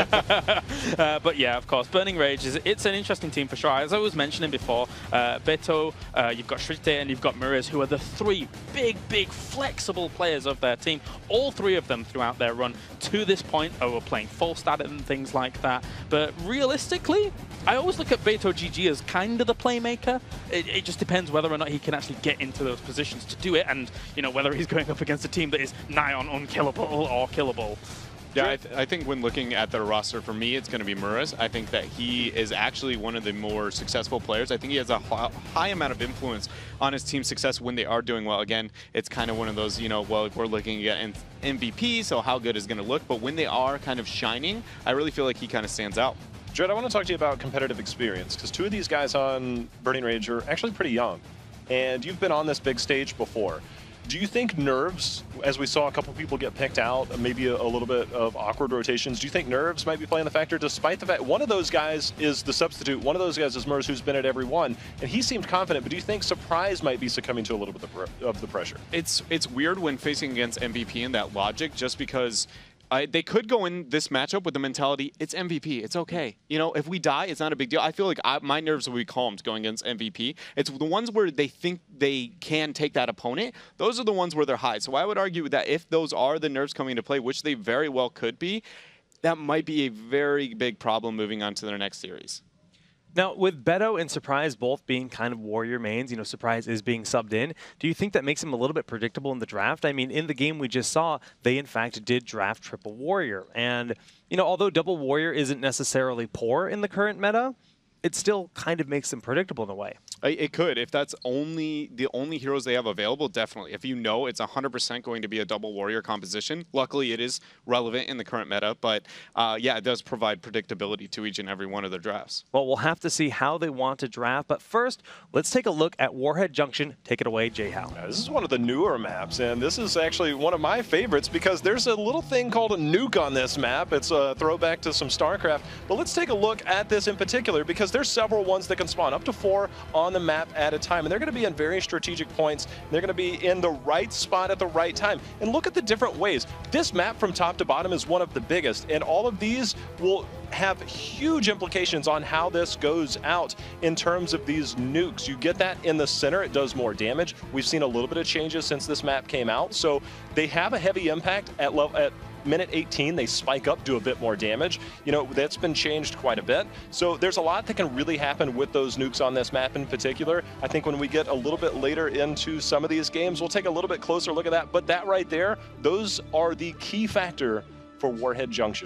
have. But yeah, of course, Burning Rage it's an interesting team for sure. As I was mentioning before, Beto, you've got Shrite, and you've got Mirez, who are the three big, flexible players of their team. All three of them throughout their run to this point are playing full stat and things like that. But realistically, I always look at Beto GG as kind of the playmaker. It just depends whether or not he can actually get into those positions to do it, and whether he's going up against a team that is nigh on unkillable or killable. Yeah, I think when looking at their roster, for me, it's going to be Mirez. I think that he is actually one of the more successful players. I think he has a high amount of influence on his team's success when they are doing well. Again, it's kind of one of those, well, we're looking at MVP, so how good is going to look. But when they are kind of shining, I really feel like he kind of stands out. Dread, I want to talk to you about competitive experience, because two of these guys on Burning Rage are actually pretty young, and you've been on this big stage before. Do you think nerves, as we saw a couple people get picked out, maybe a little bit of awkward rotations, do you think nerves might be playing the factor, despite the fact one of those guys is the substitute, one of those guys is Mirez, who's been at every one, and he seemed confident, but do you think Surprise might be succumbing to a little bit of the pressure? It's weird when facing against MVP in that logic, just because they could go in this matchup with the mentality, it's MVP, it's okay. If we die, it's not a big deal. I feel like my nerves will be calmed going against MVP. It's the ones where they think they can take that opponent. Those are the ones where they're high. So I would argue that if those are the nerves coming into play, which they very well could be, that might be a very big problem moving on to their next series. Now, with Beto and Surprise both being kind of warrior mains, Surprise is being subbed in, do you think that makes him a little bit predictable in the draft? I mean, in the game we just saw, they in fact did draft triple warrior. And, although double warrior isn't necessarily poor in the current meta, it still kind of makes them predictable in a way. It could. If that's the only heroes they have available, definitely. If it's 100% going to be a double warrior composition, luckily it is relevant in the current meta, but yeah, it does provide predictability to each and every one of their drafts. Well, we'll have to see how they want to draft, but first, let's take a look at Warhead Junction. Take it away, Jay-How. This is one of the newer maps, and this is actually one of my favorites because there's a little thing called a nuke on this map. It's a throwback to some StarCraft, but let's take a look at this in particular because there's several ones that can spawn, up to 4 on the map at a time, and they're going to be in very strategic points. They're going to be in the right spot at the right time. And look at the different ways. This map from top to bottom is one of the biggest, and all of these will have huge implications on how this goes out in terms of these nukes. You get that in the center, it does more damage. We've seen a little bit of changes since this map came out, so they have a heavy impact at minute 18, they spike up, do a bit more damage. That's been changed quite a bit. So there's a lot that can really happen with those nukes on this map in particular. I think when we get a little bit later into some of these games, we'll take a little bit closer look at that. But that right there, those are the key factor for Warhead Junction.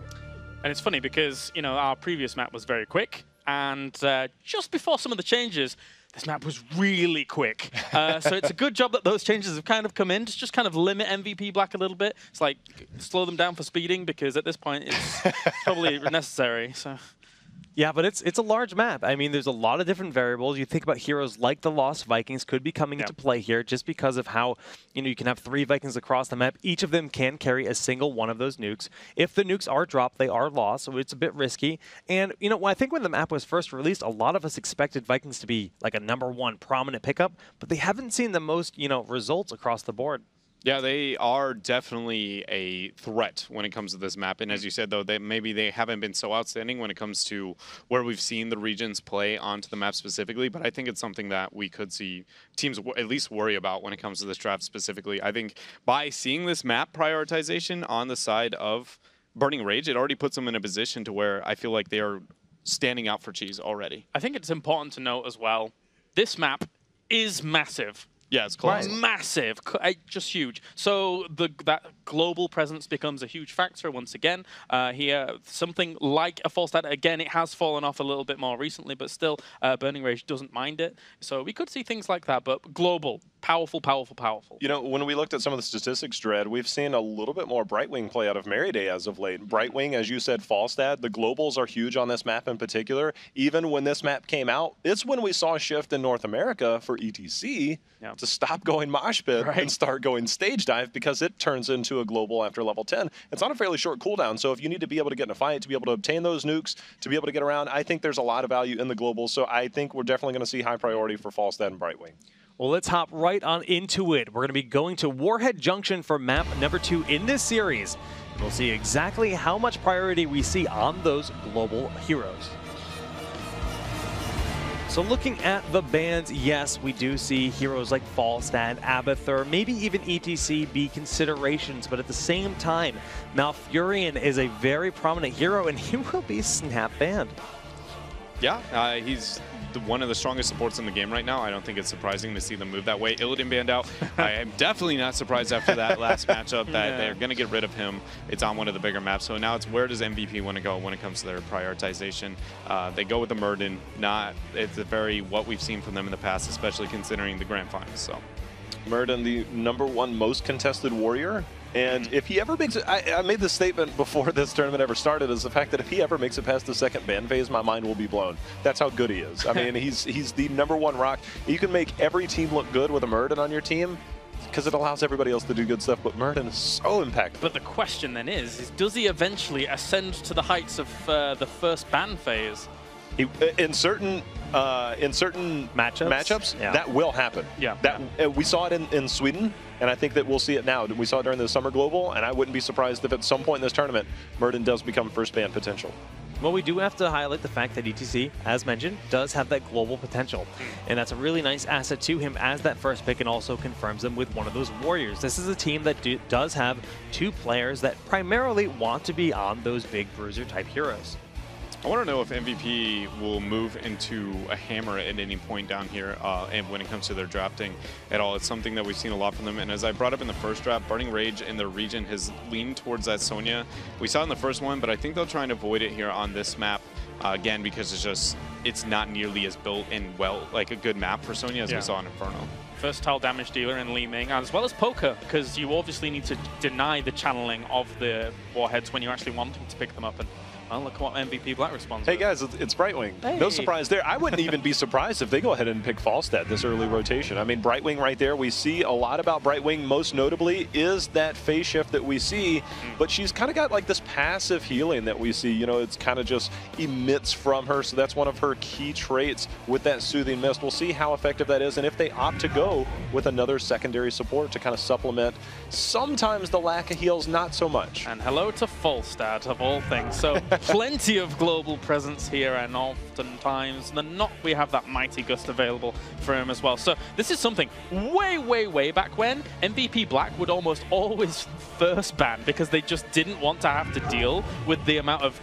And it's funny because, our previous map was very quick. And just before some of the changes, this map was really quick. So it's a good job that those changes have kind of come in to just kind of limit MVP Black a little bit. It's like slow them down for speeding because at this point it's probably necessary. So. Yeah, but it's a large map. I mean, there's a lot of different variables. You think about heroes like the Lost Vikings could be coming into play here just because of how, you can have 3 Vikings across the map. Each of them can carry a single one of those nukes. If the nukes are dropped, they are lost, so it's a bit risky. And, I think when the map was first released, a lot of us expected Vikings to be like a #1 prominent pickup, but they haven't seen the most, results across the board. Yeah, they are definitely a threat when it comes to this map. And as you said, though, maybe they haven't been so outstanding when it comes to where we've seen the regions play onto the map specifically. But I think it's something that we could see teams at least worry about when it comes to this draft specifically. I think by seeing this map prioritization on the side of Burning Rage, it already puts them in a position to where I feel like they are standing out for Cheese already. I think it's important to note as well, this map is massive. Yeah, it's close. Massive, just huge. So that global presence becomes a huge factor once again. Here, something like a Falstad, again, it has fallen off a little bit more recently, but still, Burning Rage doesn't mind it. So we could see things like that, but global, powerful, powerful, powerful. You know, when we looked at some of the statistics, Dread, we've seen a little bit more Brightwing play out of Merryday as of late. Brightwing, as you said, Falstad, the globals are huge on this map in particular. Even when this map came out, it's when we saw a shift in North America for ETC to stop going mosh pit and start going stage dive, because it turns into a global after level 10. It's on a fairly short cooldown, so if you need to be able to get in a fight, to be able to obtain those nukes, to be able to get around, I think there's a lot of value in the globals, so I think we're definitely going to see high priority for Falstad and Brightwing. Well, let's hop right on into it. We're going to be going to Warhead Junction for map number 2 in this series. And we'll see exactly how much priority we see on those global heroes. So looking at the bans, yes, we do see heroes like Falstad, Abathur, maybe even ETC be considerations, but at the same time, Malfurion is a very prominent hero, and he will be snap banned. Yeah, he's one of the strongest supports in the game right now. I don't think it's surprising to see them move that way. Illidan banned out. I am definitely not surprised after that last matchup that they're going to get rid of him. It's on one of the bigger maps. So now it's where does MVP want to go when it comes to their prioritization. They go with the Murden. It's a very what we've seen from them in the past, especially considering the grand finals. So Murden, the #1 most contested warrior. And if he ever makes it, I made this statement before this tournament ever started, is the fact that if he ever makes it past the second ban phase, my mind will be blown. That's how good he is. I mean, he's the #1 rock. You can make every team look good with a Murden on your team, because it allows everybody else to do good stuff, but Murden is so impactful. But the question then is does he eventually ascend to the heights of the first ban phase? In certain matchups, yeah, that will happen. Yeah, we saw it in Sweden, and I think that we'll see it now. We saw it during the Summer Global, and I wouldn't be surprised if at some point in this tournament, Murden does become first ban potential. Well, we do have to highlight the fact that ETC, as mentioned, does have that global potential. And that's a really nice asset to him as that first pick, and also confirms him with one of those warriors. This is a team that does have 2 players that primarily want to be on those big bruiser type heroes. I want to know if MVP will move into a hammer at any point down here and when it comes to their drafting at all. It's something that we've seen a lot from them. And as I brought up in the first draft, Burning Rage in their region has leaned towards that Sonya. We saw it in the first one, but I think they'll try and avoid it here on this map. Again, because it's not nearly as built and like a good map for Sonya as we saw in Inferno. Versatile damage dealer in Li Ming, as well as Poker, because you obviously need to deny the channeling of the warheads when you're actually wanting to pick them up. And well, look what MVP Black responds. Hey guys, it's Brightwing. Hey. No surprise there. I wouldn't even be surprised if they go ahead and pick Falstad this early rotation. I mean, Brightwing right there, we see a lot about Brightwing. Most notably is that phase shift that we see, but she's kind of got like this passive healing that we see. You know, it's kind of just emits from her, so that's one of her key traits with that Soothing Mist. We'll see how effective that is, and if they opt to go with another secondary support to kind of supplement sometimes the lack of heals, not so much. And hello to Falstad, of all things. So plenty of global presence here, and oftentimes we have that Mighty Gust available for him as well. So this is something way, way, way back when MVP Black would almost always first ban, because they just didn't want to have to deal with the amount of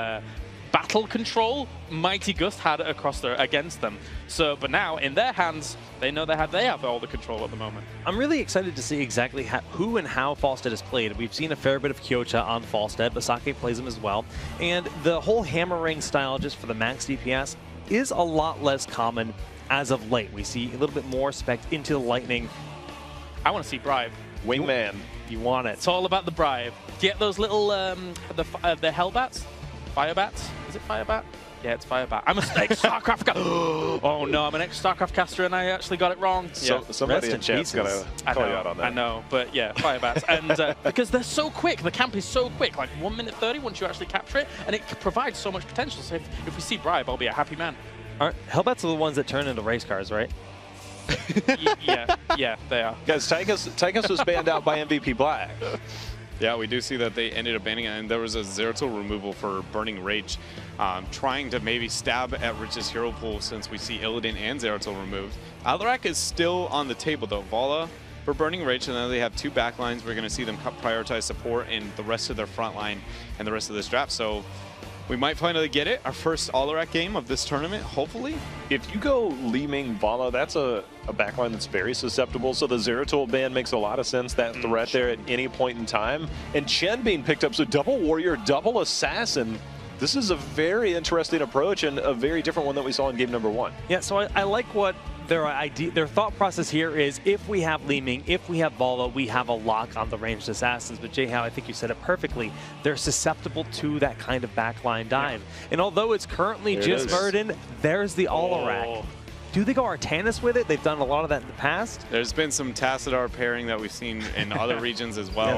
battle control Mighty Gust had against them. So, but now in their hands, they know they have all the control at the moment. I'm really excited to see exactly who and how Falstad is played. We've seen a fair bit of Kyocha on Falstad, Basake plays him as well. And the whole hammering style just for the max DPS is a lot less common as of late. We see a little bit more spec into the lightning. I want to see Bribe. Wingman. You want it. It's all about the Bribe. Get those little, the Hellbats? Firebats? Is it Firebat? Yeah, it's Firebat. I'm an ex-StarCraft caster. Oh no, I'm an ex-StarCraft caster and I actually got it wrong. So somebody in chat's gonna call you out on that. I know, but yeah, Firebats. And because they're so quick, the camp is so quick, like 1 minute 30 once you actually capture it, and it provides so much potential. So if we see Bribe, I'll be a happy man. Hellbats are the ones that turn into race cars, right? Yeah, they are. Guys, Tychus was banned out by MVP Black. Yeah, we do see that they ended up banning it, and there was a Zeratul removal for Burning Rage, trying to maybe stab at Rich's hero pool since we see Illidan and Zeratul removed. Alarak is still on the table, though. Vala for Burning Rage, and then they have two backlines. We're going to see them prioritize support and the rest of their front line and the rest of this draft. So we might finally get it, our first Alarak game of this tournament, hopefully. If you go Li Ming Vala, that's a backline that's very susceptible, so the Zeratul ban makes a lot of sense, that threat there at any point in time. And Chen being picked up, so double warrior, double assassin. This is a very interesting approach and a very different one that we saw in game number 1. Yeah, so I like what their thought process here is: if we have Li Ming, if we have Vala, we have a lock on the ranged assassins. But Jay Hao, I think you said it perfectly. They're susceptible to that kind of backline dive. Yeah. And although it's currently just Verdun, there's the Alarak. Do they go Artanis with it? They've done a lot of that in the past. There's been some Tassadar pairing that we've seen in other regions as well.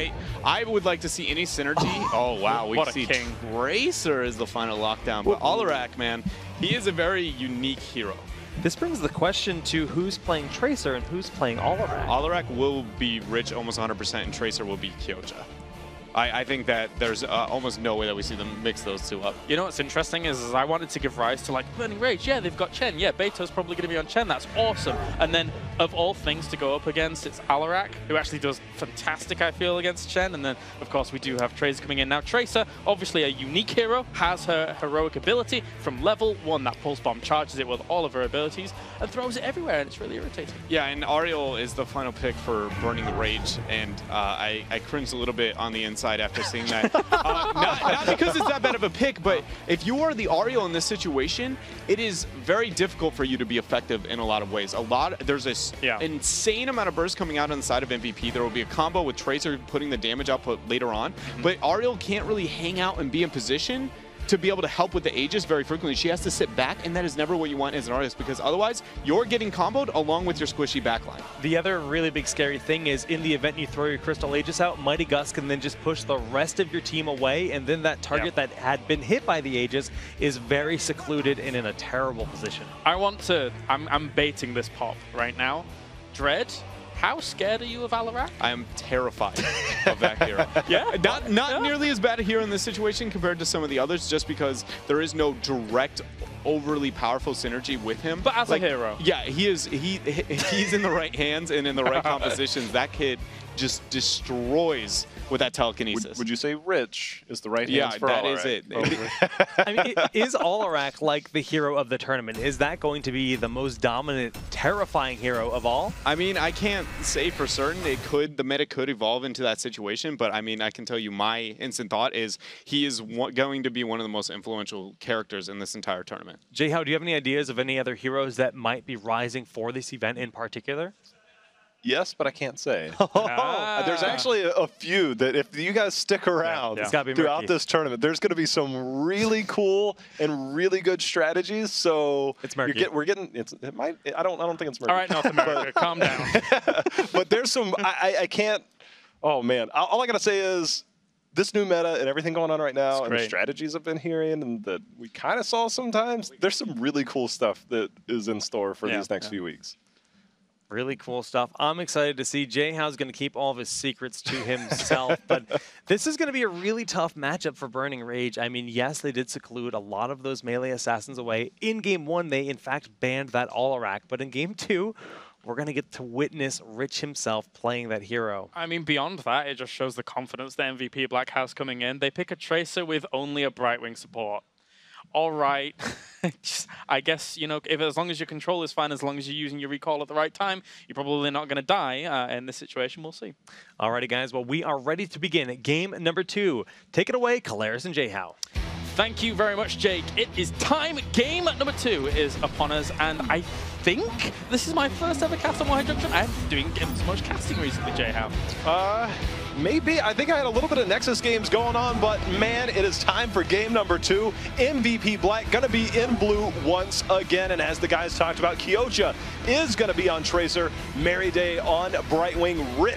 I would like to see any synergy. Oh, wow. We see Tracer is the final lockdown. But Alarak, man, he is a very unique hero. This brings the question to who's playing Tracer and who's playing Alarak. Alarak will be Rich almost 100%, and Tracer will be Kyoja. I think that there's almost no way that we see them mix those two up. You know what's interesting is I wanted to give rise to like Burning Rage. Yeah, they've got Chen. Yeah, Beto's probably going to be on Chen. That's awesome. And then of all things to go up against, it's Alarak, who actually does fantastic, I feel, against Chen. And then, of course, we do have Tracer coming in. Now, Tracer, obviously a unique hero, has her heroic ability from level 1. That Pulse Bomb charges it with all of her abilities and throws it everywhere, and it's really irritating. Yeah, and Ariel is the final pick for Burning Rage, and I cringed a little bit on the inside after seeing that. Not because it's that bad of a pick, but if you are the Ariel in this situation, it is very difficult for you to be effective in a lot of ways. There's this insane amount of burst coming out on the side of MVP. There will be a combo with Tracer putting the damage output later on, but Ariel can't really hang out and be in position to be able to help with the Aegis very frequently. She has to sit back, and that is never what you want as an artist, because otherwise you're getting comboed along with your squishy backline. The other really big scary thing is in the event you throw your Crystal Aegis out, Mighty Gus can then just push the rest of your team away, and then that target that had been hit by the Aegis is very secluded and in a terrible position. I'm baiting this pop right now. Dread, how scared are you of Alarak? I am terrified of that hero. Yeah? Not nearly as bad a hero in this situation compared to some of the others, just because there is no direct, overly powerful synergy with him. But as a hero. Yeah, he's in the right hands and in the right compositions. That kid just destroys with that telekinesis. Would you say Rich is the right hands for that Alarak? Is it. I mean, is Alarak like the hero of the tournament? Is that going to be the most dominant, terrifying hero of all? I mean, I can't say for certain. The meta could evolve into that situation, but I mean, I can tell you my instant thought is he is going to be one of the most influential characters in this entire tournament. Jay Hao, do you have any ideas of any other heroes that might be rising for this event in particular? Yes, but I can't say. There's actually a few that if you guys stick around throughout this tournament, there's going to be some really cool and really good strategies. So it's murky. I don't think it's murky. All right, North America, calm down. But there's some. I can't. Oh man, all I got to say is this new meta and everything going on right now, and the strategies I've been hearing and that we kind of saw sometimes. There's some really cool stuff that is in store for these next few weeks. Really cool stuff. I'm excited to see. Jay Hao's going to keep all of his secrets to himself, but this is going to be a really tough matchup for Burning Rage. I mean, yes, they did seclude a lot of those melee assassins away. In Game 1, they in fact banned that Alarak, but in Game 2, we're going to get to witness Rich himself playing that hero. I mean, beyond that, it just shows the confidence that MVP Black has coming in. They pick a Tracer with only a Brightwing support. All right, I guess, you know, as long as your control is fine, as long as you're using your recall at the right time, you're probably not going to die in this situation. We'll see. Alrighty, guys. Well, we are ready to begin game number 2. Take it away, Kalaris and Jay Hao. Thank you very much, Jake. It is time. Game number 2 is upon us, and I think this is my first ever cast on Warhead Junction. I haven't been doing so much casting recently, Jay Hao. Maybe. I think I had a little bit of Nexus games going on, but man, it is time for game number 2. MVP Black going to be in blue once again, and as the guys talked about, Kyoja is going to be on Tracer, Mary Day on Brightwing, Rich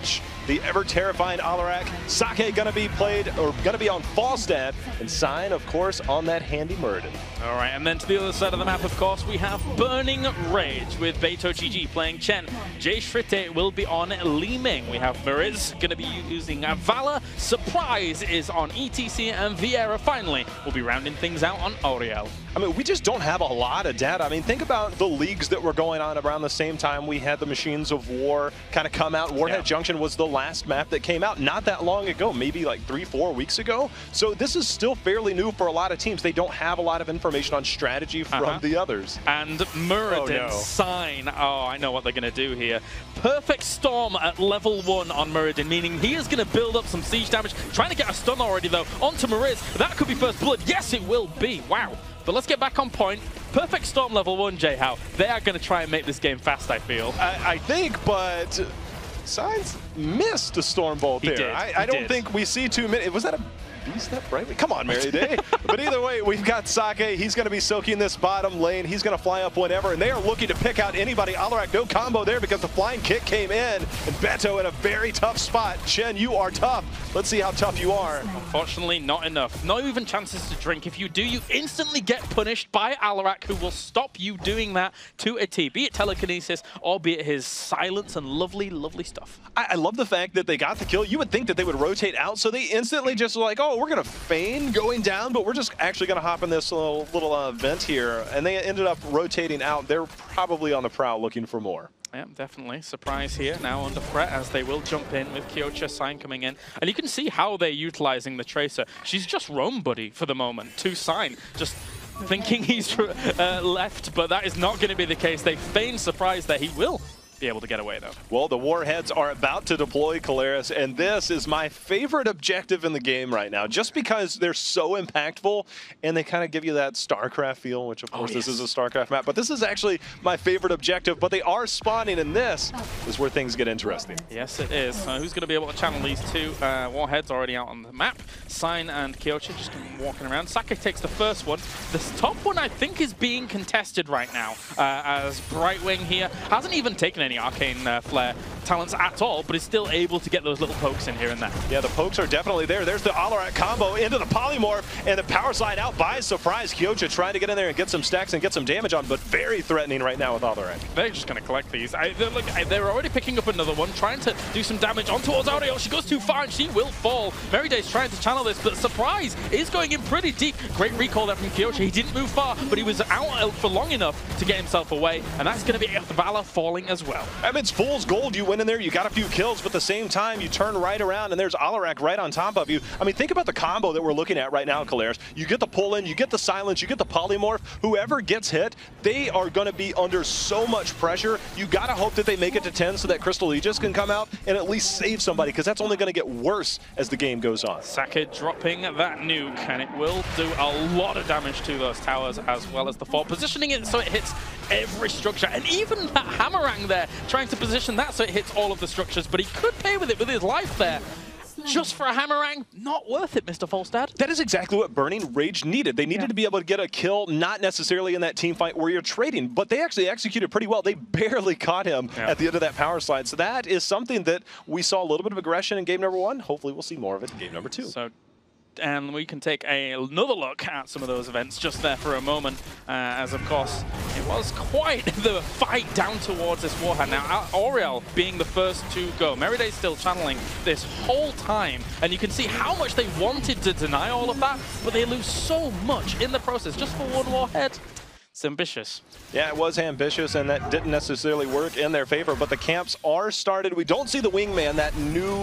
the ever-terrifying Alarak. Sake gonna be played, or gonna be on Falstad, and Sign, of course, on that handy Muradin. All right, and then to the other side of the map, of course, we have Burning Rage with Beito GG playing Chen. Jay Shrite will be on Li Ming. We have Mariz going to be using Valor. Surprise is on ETC, and Vieira finally will be rounding things out on Auriel. I mean, we just don't have a lot of data. I mean, think about the leagues that were going on around the same time we had the Machines of War kind of come out. Warhead Junction was the last map that came out not that long ago, maybe like 3-4 weeks ago. So this is still fairly new for a lot of teams. They don't have a lot of information on strategy from the others. And Muradin, Sign. Oh, I know what they're going to do here. Perfect Storm at level 1 on Muradin, meaning he is going to build up some siege damage. Trying to get a stun already, though, onto Mariz. That could be first blood. Yes, it will be. Wow. But let's get back on point. Perfect Storm level 1, J-How. They are going to try and make this game fast, I feel. I think, but Signs missed a Storm Bolt there. I don't think we see too many. Was that a B-step, right? Come on, Mary Day. But either way, we've got Sake. He's going to be soaking this bottom lane. He's going to fly up whenever, and they are looking to pick out anybody. Alarak, no combo there because the flying kick came in, and Beto in a very tough spot. Chen, you are tough. Let's see how tough you are. Unfortunately, not enough. Not even chances to drink. If you do, you instantly get punished by Alarak, who will stop you doing that to a T, be it telekinesis or be it his silence and lovely, lovely stuff. I love the fact that they got the kill. You would think that they would rotate out, so they instantly just like, oh, we're going to feign going down, but we're just actually going to hop in this little vent here, and they ended up rotating out. They're probably on the prowl looking for more. Yeah, definitely. Surprise here, now under threat as they will jump in with Kyocha, Sign coming in. And you can see how they're utilizing the Tracer. She's just roam buddy for the moment to Sign, just thinking he's left, but that is not going to be the case. They feign surprise that he will be able to get away, though. Well, the Warheads are about to deploy Keleres, and this is my favorite objective in the game right now, just because they're so impactful, and they kind of give you that StarCraft feel, which, of course, this is a StarCraft map, but this is actually my favorite objective, but they are spawning, and this is where things get interesting. Yes, it is. Who's going to be able to channel these two Warheads already out on the map? Sign and Kyocha just walking around. Sake takes the first one. The top one, I think, is being contested right now, as Brightwing here hasn't even taken any Arcane Flare talents at all, but is still able to get those little pokes in here and there. Yeah, the pokes are definitely there. There's the Alarak combo into the Polymorph, and the power slide out by surprise. Kyocha trying to get in there and get some stacks and get some damage on, but very threatening right now with Alarak. They're just going to collect these. They're already picking up another one, trying to do some damage on towards Auriel. She goes too far and she will fall. Merryday's trying to channel this, but surprise is going in pretty deep. Great recall there from Kyocha. He didn't move far, but he was out for long enough to get himself away, and that's going to be Valor falling as well. I mean, it's fool's gold. You went in there, you got a few kills, but at the same time, you turn right around, and there's Alarak right on top of you. I mean, think about the combo that we're looking at right now, Keleres. You get the pull-in, you get the silence, you get the polymorph. Whoever gets hit, they are going to be under so much pressure. You got to hope that they make it to 10 so that Crystal Aegis can come out and at least save somebody, because that's only going to get worse as the game goes on. Sake dropping that nuke, and it will do a lot of damage to those towers as well as the fort, positioning it so it hits every structure, and even that Hammerang there, trying to position that so it hits all of the structures, but he could pay with it with his life there. Just for a Hammerang, not worth it, Mr. Falstad. That is exactly what Burning Rage needed. They needed to be able to get a kill, not necessarily in that team fight where you're trading, but they actually executed pretty well. They barely caught him at the end of that power slide. So that is something that we saw a little bit of aggression in game number 1. Hopefully we'll see more of it in game number 2. So, and we can take another look at some of those events just there for a moment, as of course it was quite the fight down towards this Warhead. Now Auriel being the first to go, Merryday still channeling this whole time, and you can see how much they wanted to deny all of that, but they lose so much in the process just for one Warhead. It's ambitious. Yeah, it was ambitious, and that didn't necessarily work in their favor, but the camps are started. We don't see the Wingman, that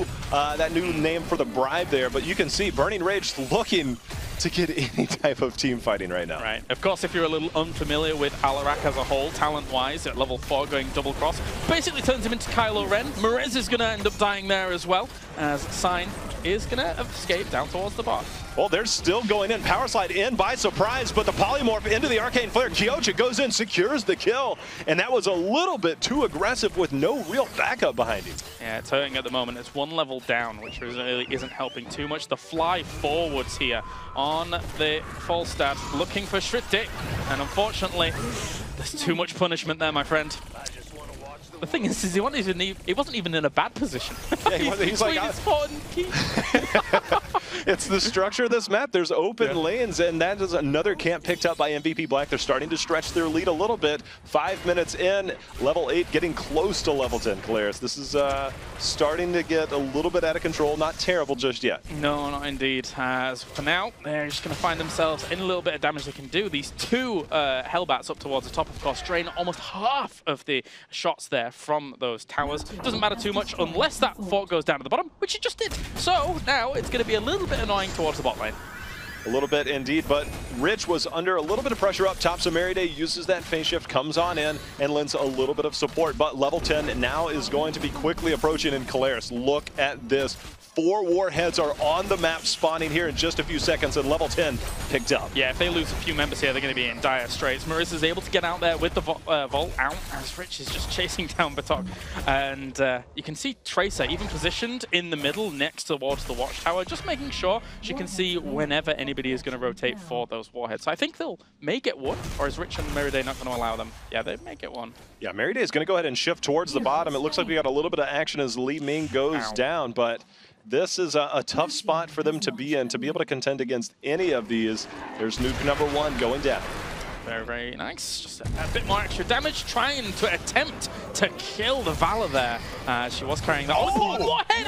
new name for the bribe there, but you can see Burning Rage looking to get any type of team fighting right now. Right. Of course, if you're a little unfamiliar with Alarak as a whole, talent-wise, at level 4 going double cross, basically turns him into Kylo Ren. Mariz is going to end up dying there as well, as Sign is going to escape down towards the bot. Well, they're still going in. Power slide in by surprise, but the polymorph into the Arcane Flare. Kyocha goes in, secures the kill, and that was a little bit too aggressive with no real backup behind him. Yeah, it's hurting at the moment. It's one level down, which really isn't helping too much. The fly forwards here on the Falstad, looking for Shritik, and unfortunately, there's too much punishment there, my friend. the thing is he wasn't even in a bad position. Yeah, he's like, it's the structure of this map. There's open lanes, and that is another camp picked up by MVP Black. They're starting to stretch their lead a little bit. 5 minutes in, level 8 getting close to level 10, Kalaris. This is starting to get a little bit out of control. Not terrible just yet. No, not indeed. As for now, they're just going to find themselves in a little bit of damage they can do. These two Hellbats up towards the top, of course, drain almost half of the shots there from those towers. Doesn't matter too much unless that fort goes down to the bottom, which it just did. So now it's going to be a little bit annoying towards the bot lane. A little bit indeed, but Rich was under a little bit of pressure up top, so Merryday uses that phase shift, comes on in, and lends a little bit of support. But level 10 now is going to be quickly approaching in Kalaris. Look at this. 4 warheads are on the map spawning here in just a few seconds, and level 10 picked up. Yeah, if they lose a few members here, they're going to be in dire straits. Marissa's able to get out there with the Vault out, as Rich is just chasing down Batok. And you can see Tracer even positioned in the middle next towards the Watchtower, just making sure she can see whenever anybody is going to rotate for those warheads. So I think they'll may get one, or is Rich and Merryday not going to allow them? Yeah, they may get one. Yeah, Merryday is going to go ahead and shift towards the bottom. It looks like we got a little bit of action as Li Ming goes down, but this is a tough spot for them to be in, to be able to contend against any of these. There's nuke number 1 going down. Very, very nice. Just a bit more extra damage, trying to attempt to kill the Valor there. She was carrying that. Oh, warhead!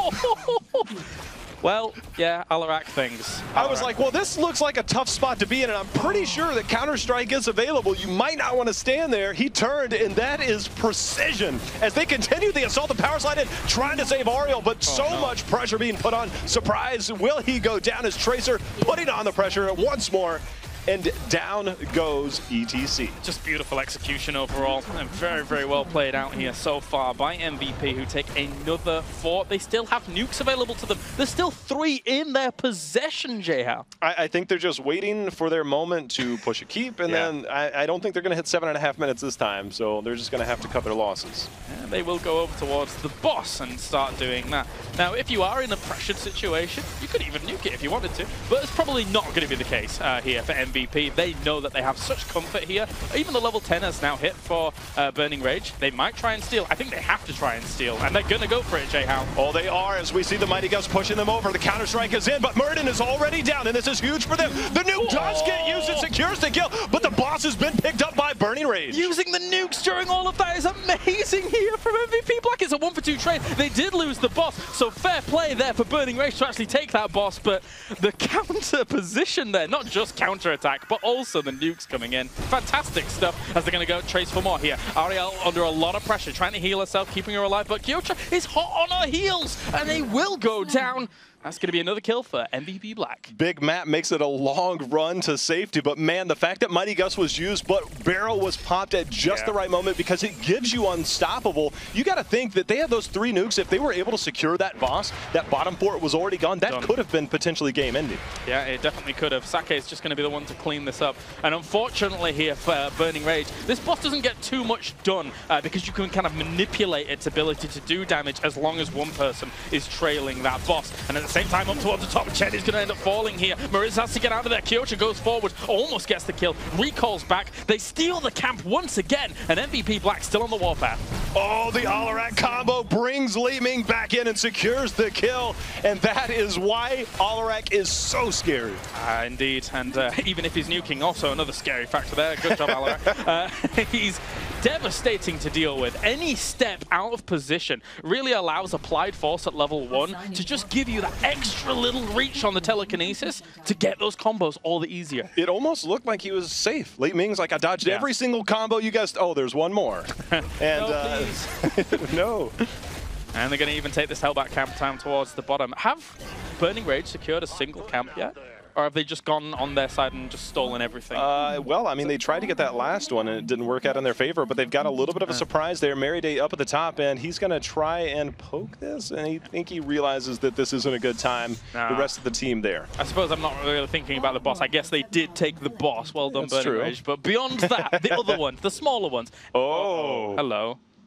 Oh! Well, yeah, Alarak things. I was like, well, this looks like a tough spot to be in, and I'm pretty sure that Counter-Strike is available. You might not want to stand there. He turned, and that is precision. As they continue the assault, the power slide in, trying to save Ariel, but much pressure being put on. Surprise, will he go down as Tracer putting on the pressure once more? And down goes ETC. Just beautiful execution overall, and very, very well played out here so far by MVP, who take another fort. They still have nukes available to them. There's still 3 in their possession, Jehao. I think they're just waiting for their moment to push a keep, and then I don't think they're going to hit 7.5 minutes this time, so they're just going to have to cut their losses. And they will go over towards the boss and start doing that. Now, if you are in a pressured situation, you could even nuke it if you wanted to, but it's probably not going to be the case here for MVP. They know that they have such comfort here. Even the level 10 has now hit for Burning Rage. They might try and steal. I think they have to try and steal, and they're going to go for it, Jehao. Oh, they are, as we see the Mighty Gus pushing them over. The Counter-Strike is in, but Murden is already down, and this is huge for them. The nuke does get used. It secures the kill, but the boss has been picked up by Burning Rage. Using the nukes during all of that is amazing here from MVP Black. It's a 1-for-2 trade. They did lose the boss, so fair play there for Burning Rage to actually take that boss, but the counter position there, not just counter attack, but also the nukes coming in. Fantastic stuff as they're going to go Trace for more here. Ariel under a lot of pressure, trying to heal herself, keeping her alive, but Kyocha is hot on her heels, and they will go down. That's going to be another kill for MVP Black. Big Matt makes it a long run to safety, but man, the fact that Mighty Gus was used, but Barrel was popped at just the right moment because it gives you unstoppable. You got to think that they had those 3 nukes. If they were able to secure that boss, that bottom fort was already gone. That could have been potentially game ending. Yeah, it definitely could have. Sake is just going to be the one to clean this up. And unfortunately here for Burning Rage, this boss doesn't get too much done because you can kind of manipulate its ability to do damage as long as one person is trailing that boss. And at the same time, up towards the top, Chen is going to end up falling here. Marissa has to get out of there. Kyocha goes forward, almost gets the kill, recalls back. They steal the camp once again, and MVP Black still on the warpath. Oh, the Alarak combo brings Li Ming back in and secures the kill, and that is why Alarak is so scary. Indeed, and even if he's nuking, also another scary factor there. Good job, Alarak. He's devastating to deal with. Any step out of position really allows Applied Force at level 1 to just give you that extra little reach on the telekinesis to get those combos all the easier. It almost looked like he was safe. Li Ming's like, I dodged every single combo you guys. Oh, there's one more. And no. And they're going to even take this Hellbat camp down towards the bottom. Have Burning Rage secured a single camp yet? Or have they just gone on their side and just stolen everything? Well, I mean, they tried to get that last one, and it didn't work out in their favor, but they've got a little bit of a surprise there. Merryday up at the top, and he's going to try and poke this, and I think he realizes that this isn't a good time. The rest of the team there. I suppose I'm not really thinking about the boss. I guess they did take the boss. Well done, Burning Rage. But beyond that, the other ones, the smaller ones. Oh. Hello.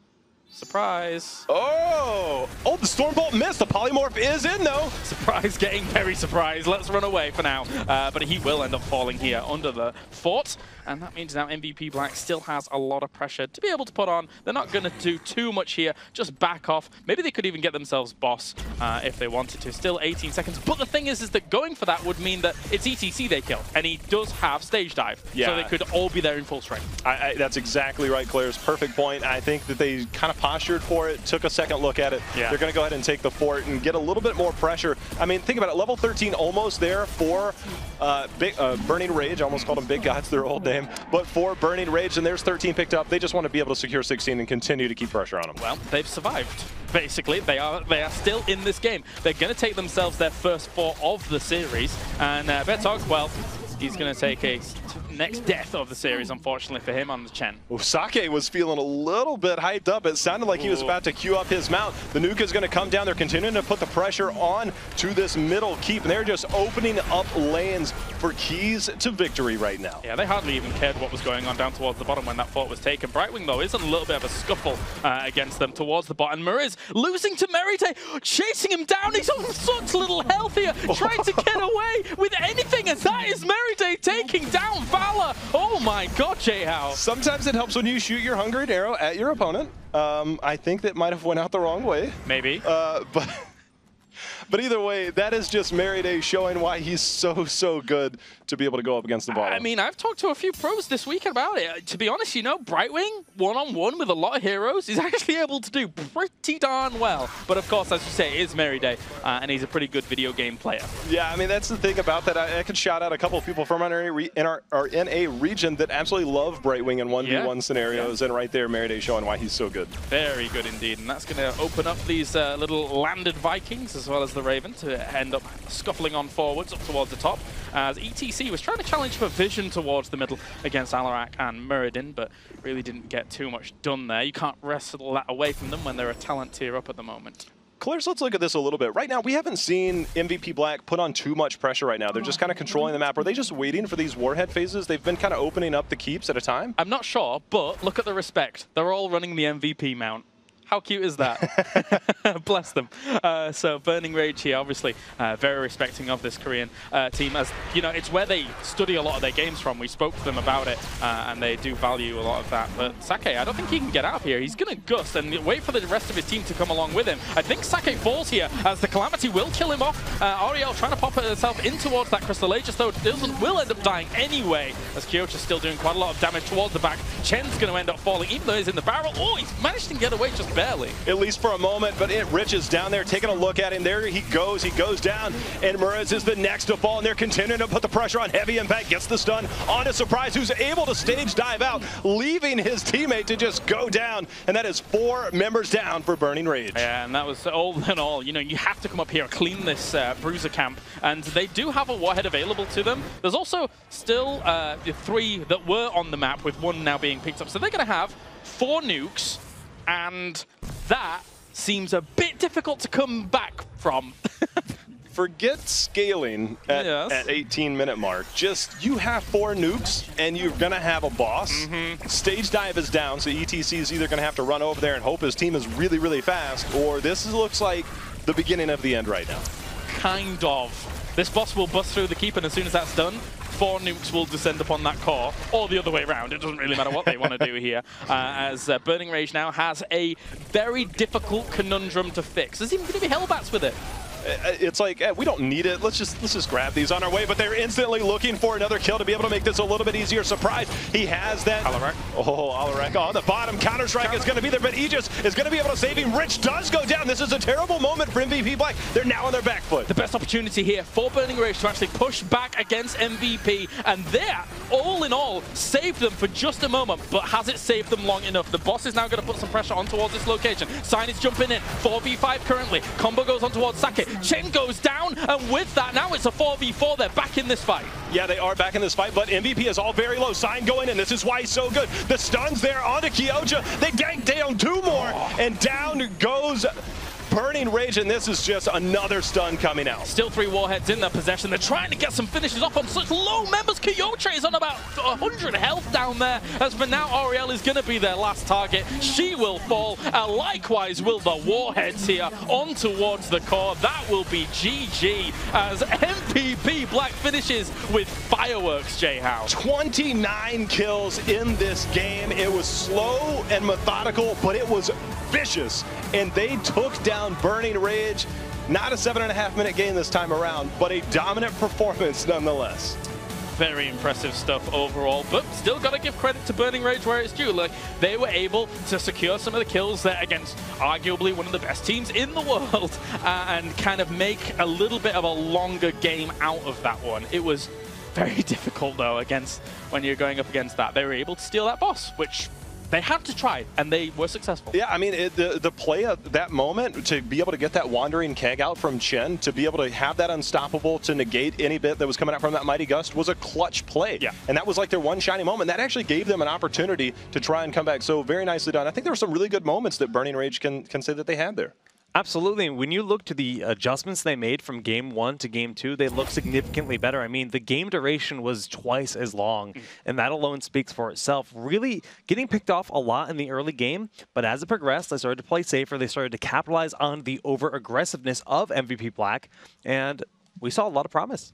Surprise. Oh, the Stormbolt missed. The Polymorph is in, though. Surprise, getting very surprised. Let's run away for now. But he will end up falling here under the fort. And that means now MVP Black still has a lot of pressure to be able to put on. They're not going to do too much here. Just back off. Maybe they could even get themselves boss if they wanted to. Still 18 seconds. But the thing is that going for that would mean that it's ETC they kill. And he does have stage dive. Yeah. So they could all be there in full strength. That's exactly right, Claire's perfect point. I think that they kind of postured for it, took a second look at it. Yeah. They're going to go ahead and take the fort and get a little bit more pressure. I mean, think about it. Level 13 almost there for Burning Rage. I almost called them Big Gods, their old name. But for Burning Rage, and there's 13 picked up. They just want to be able to secure 16 and continue to keep pressure on them. Well, they've survived. Basically, they are still in this game. They're going to take themselves their first 4 of the series. And Betog, well, he's going to take a next death of the series, unfortunately for him, on the Chen. Sake was feeling a little bit hyped up. It sounded like he was about to queue up his mount. The nuke is going to come down. They're continuing to put the pressure on to this middle keep, and they're just opening up lanes for keys to victory right now. Yeah, they hardly even cared what was going on down towards the bottom when that fort was taken. Brightwing, though, is in a little bit of a scuffle against them towards the bottom. Muriz losing to Merite, chasing him down. He's on such little health here, trying to get away with anything, and that is Merite taking down Valor. Oh my god, J-How. Sometimes it helps when you shoot your Hungry Arrow at your opponent. I think that might have went out the wrong way. Maybe. But either way, that is just Merite showing why he's so good to be able to go up against the bottom. I mean, I've talked to a few pros this week about it. To be honest, you know, Brightwing, one-on-one with a lot of heroes, is actually able to do pretty darn well. But of course, as you say, it is Merite, and he's a pretty good video game player. Yeah, I mean, that's the thing about that. I could shout out a couple of people from in a region that absolutely love Brightwing in 1v1 scenarios, and right there, Merite showing why he's so good. Very good indeed, and that's going to open up these little landed Vikings as well as the Raven to end up scuffling on forwards up towards the top, as ETC was trying to challenge for vision towards the middle against Alarak and Muradin, but really didn't get too much done there. You can't wrestle that away from them when they're a talent tier up at the moment. Claire's, let's look at this a little bit. Right now, we haven't seen MVP Black put on too much pressure right now. They're just kind of controlling the map. Are they just waiting for these warhead phases? They've been kind of opening up the keeps at a time? I'm not sure, but look at the respect. They're all running the MVP mount. How cute is that? Bless them. So Burning Rage here, obviously, very respecting of this Korean team. As you know, it's where they study a lot of their games from. We spoke to them about it, and they do value a lot of that. But Sake, I don't think he can get out of here. He's going to gust and wait for the rest of his team to come along with him. I think Sake falls here, as the Calamity will kill him off. Ariel trying to pop herself in towards that Crystal Aegis, though will end up dying anyway, as Kyoto's still doing quite a lot of damage towards the back. Chen's going to end up falling, even though he's in the barrel. Oh, he's managed to get away just barely. At least for a moment, but Rich is down there taking a look at him. There he goes down, and Muriz is the next to fall, and they're continuing to put the pressure on. Heavy Impact gets the stun on a Surprise, who's able to stage dive out, leaving his teammate to just go down, and that is 4 members down for Burning Rage. Yeah, and that was all in all. You know, you have to come up here and clean this Bruiser camp, and they do have a warhead available to them. There's also still the 3 that were on the map, with 1 now being picked up, so they're going to have 4 nukes, and that seems a bit difficult to come back from. Forget scaling at 18-minute mark. Just, you have 4 nukes, and you're going to have a boss. Stage dive is down, so ETC is either going to have to run over there and hope his team is really, really fast, or this looks like the beginning of the end right now. Kind of. This boss will bust through the keep, and as soon as that's done, 4 nukes will descend upon that core, or the other way around. It doesn't really matter what they want to do here, as Burning Rage now has a very difficult conundrum to fix. There's even going to be Hellbats with it. It's like, we don't need it. Let's just grab these on our way. But they're instantly looking for another kill to be able to make this a little bit easier. Surprise, he has that. Alarak. Oh, Alarak on the bottom. Counter-Strike is going to be there, but Aegis is going to be able to save him. Rich does go down. This is a terrible moment for MVP Black. They're now on their back foot. The best opportunity here for Burning Rage to actually push back against MVP, and that, all in all, saved them for just a moment, but has it saved them long enough? The boss is now going to put some pressure on towards this location. Sign is jumping in. 4v5 currently. Combo goes on towards Sake. Chen goes down, and with that, now it's a 4v4. They're back in this fight. Yeah, they are back in this fight, but MVP is all very low. Sign going in. This is why he's so good. The stun's there onto Kyoja. They gank down 2 more, and down goes Burning Rage, and this is just another stun coming out. Still 3 warheads in their possession. They're trying to get some finishes off on such low members. Kyoto is on about 100 health down there. As for now, Auriel is going to be their last target. She will fall. Likewise will the warheads here on towards the core. That will be GG as MVP Black finishes with fireworks, J-How. 29 kills in this game. It was slow and methodical, but it was vicious. And they took down Burning Rage. Not a 7.5-minute game this time around, but a dominant performance nonetheless. Very impressive stuff overall, but still got to give credit to Burning Rage where it's due. Like, they were able to secure some of the kills there against arguably one of the best teams in the world and kind of make a little bit of a longer game out of that one. It was very difficult, though, when you're going up against that. They were able to steal that boss, which they had to try, and they were successful. Yeah, I mean, the play of that moment, to be able to get that Wandering Keg out from Chen, to be able to have that unstoppable to negate any bit that was coming out from that Mighty Gust was a clutch play. Yeah. And that was like their one shiny moment. That actually gave them an opportunity to try and come back. So very nicely done. I think there were some really good moments that Burning Rage can say that they had there. Absolutely. When you look to the adjustments they made from Game 1 to Game 2, they look significantly better. I mean, the game duration was twice as long, and that alone speaks for itself. Really getting picked off a lot in the early game, but as it progressed, they started to play safer. They started to capitalize on the over-aggressiveness of MVP Black, and we saw a lot of promise.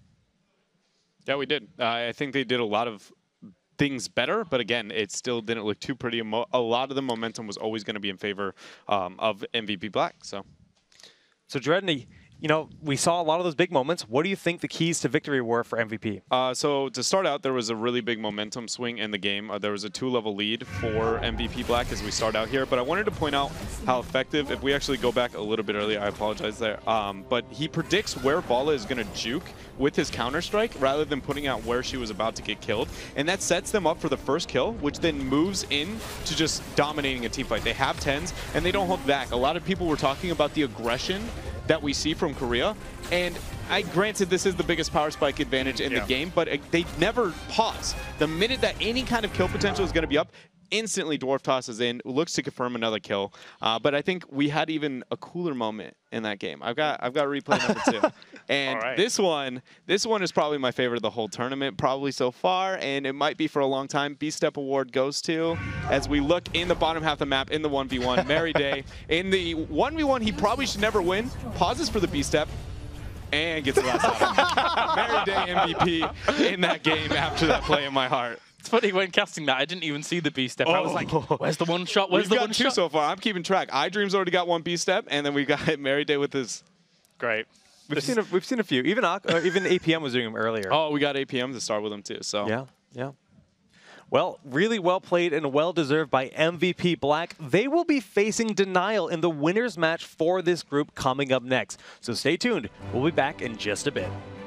Yeah, we did. I think they did a lot of things better, but again, it still didn't look too pretty. A lot of the momentum was always going to be in favor of MVP Black. So Dredney, you know, we saw a lot of those big moments. What do you think the keys to victory were for MVP? So to start out, there was a really big momentum swing in the game. There was a 2-level lead for MVP Black as we start out here, but I wanted to point out how effective, if we actually go back a little bit earlier, I apologize there, but he predicts where Valla is going to juke with his Counter-Strike rather than putting out where she was about to get killed. And that sets them up for the first kill, which then moves in to just dominating a team fight. They have 10s, and they don't hold back. A lot of people were talking about the aggression that we see from Korea, and granted this is the biggest power spike advantage in the game, but they never pause. The minute that any kind of kill potential is going to be up, instantly Dwarf tosses in, looks to confirm another kill. But I think we had even a cooler moment in that game. I've got replay number 2, and this one is probably my favorite of the whole tournament, probably so far, and it might be for a long time. B-Step award goes to, as we look in the bottom half of the map in the 1v1, Mary Day. In the 1v1, he probably should never win. Pauses for the B-Step, and gets the last out. Mary Day MVP in that game after that play in my heart. It's funny, when casting that, I didn't even see the B-Step. I was like, where's the one shot? Where's the one shot? We've got 2 so far. I'm keeping track. iDream's already got 1 B-Step, and then we got Mary Day with his... Great. We've seen a few. Even APM was doing them earlier. Oh, we got APM to start with them too. So yeah. Well, really well played and well deserved by MVP Black. They will be facing Denial in the winners match for this group coming up next. So stay tuned. We'll be back in just a bit.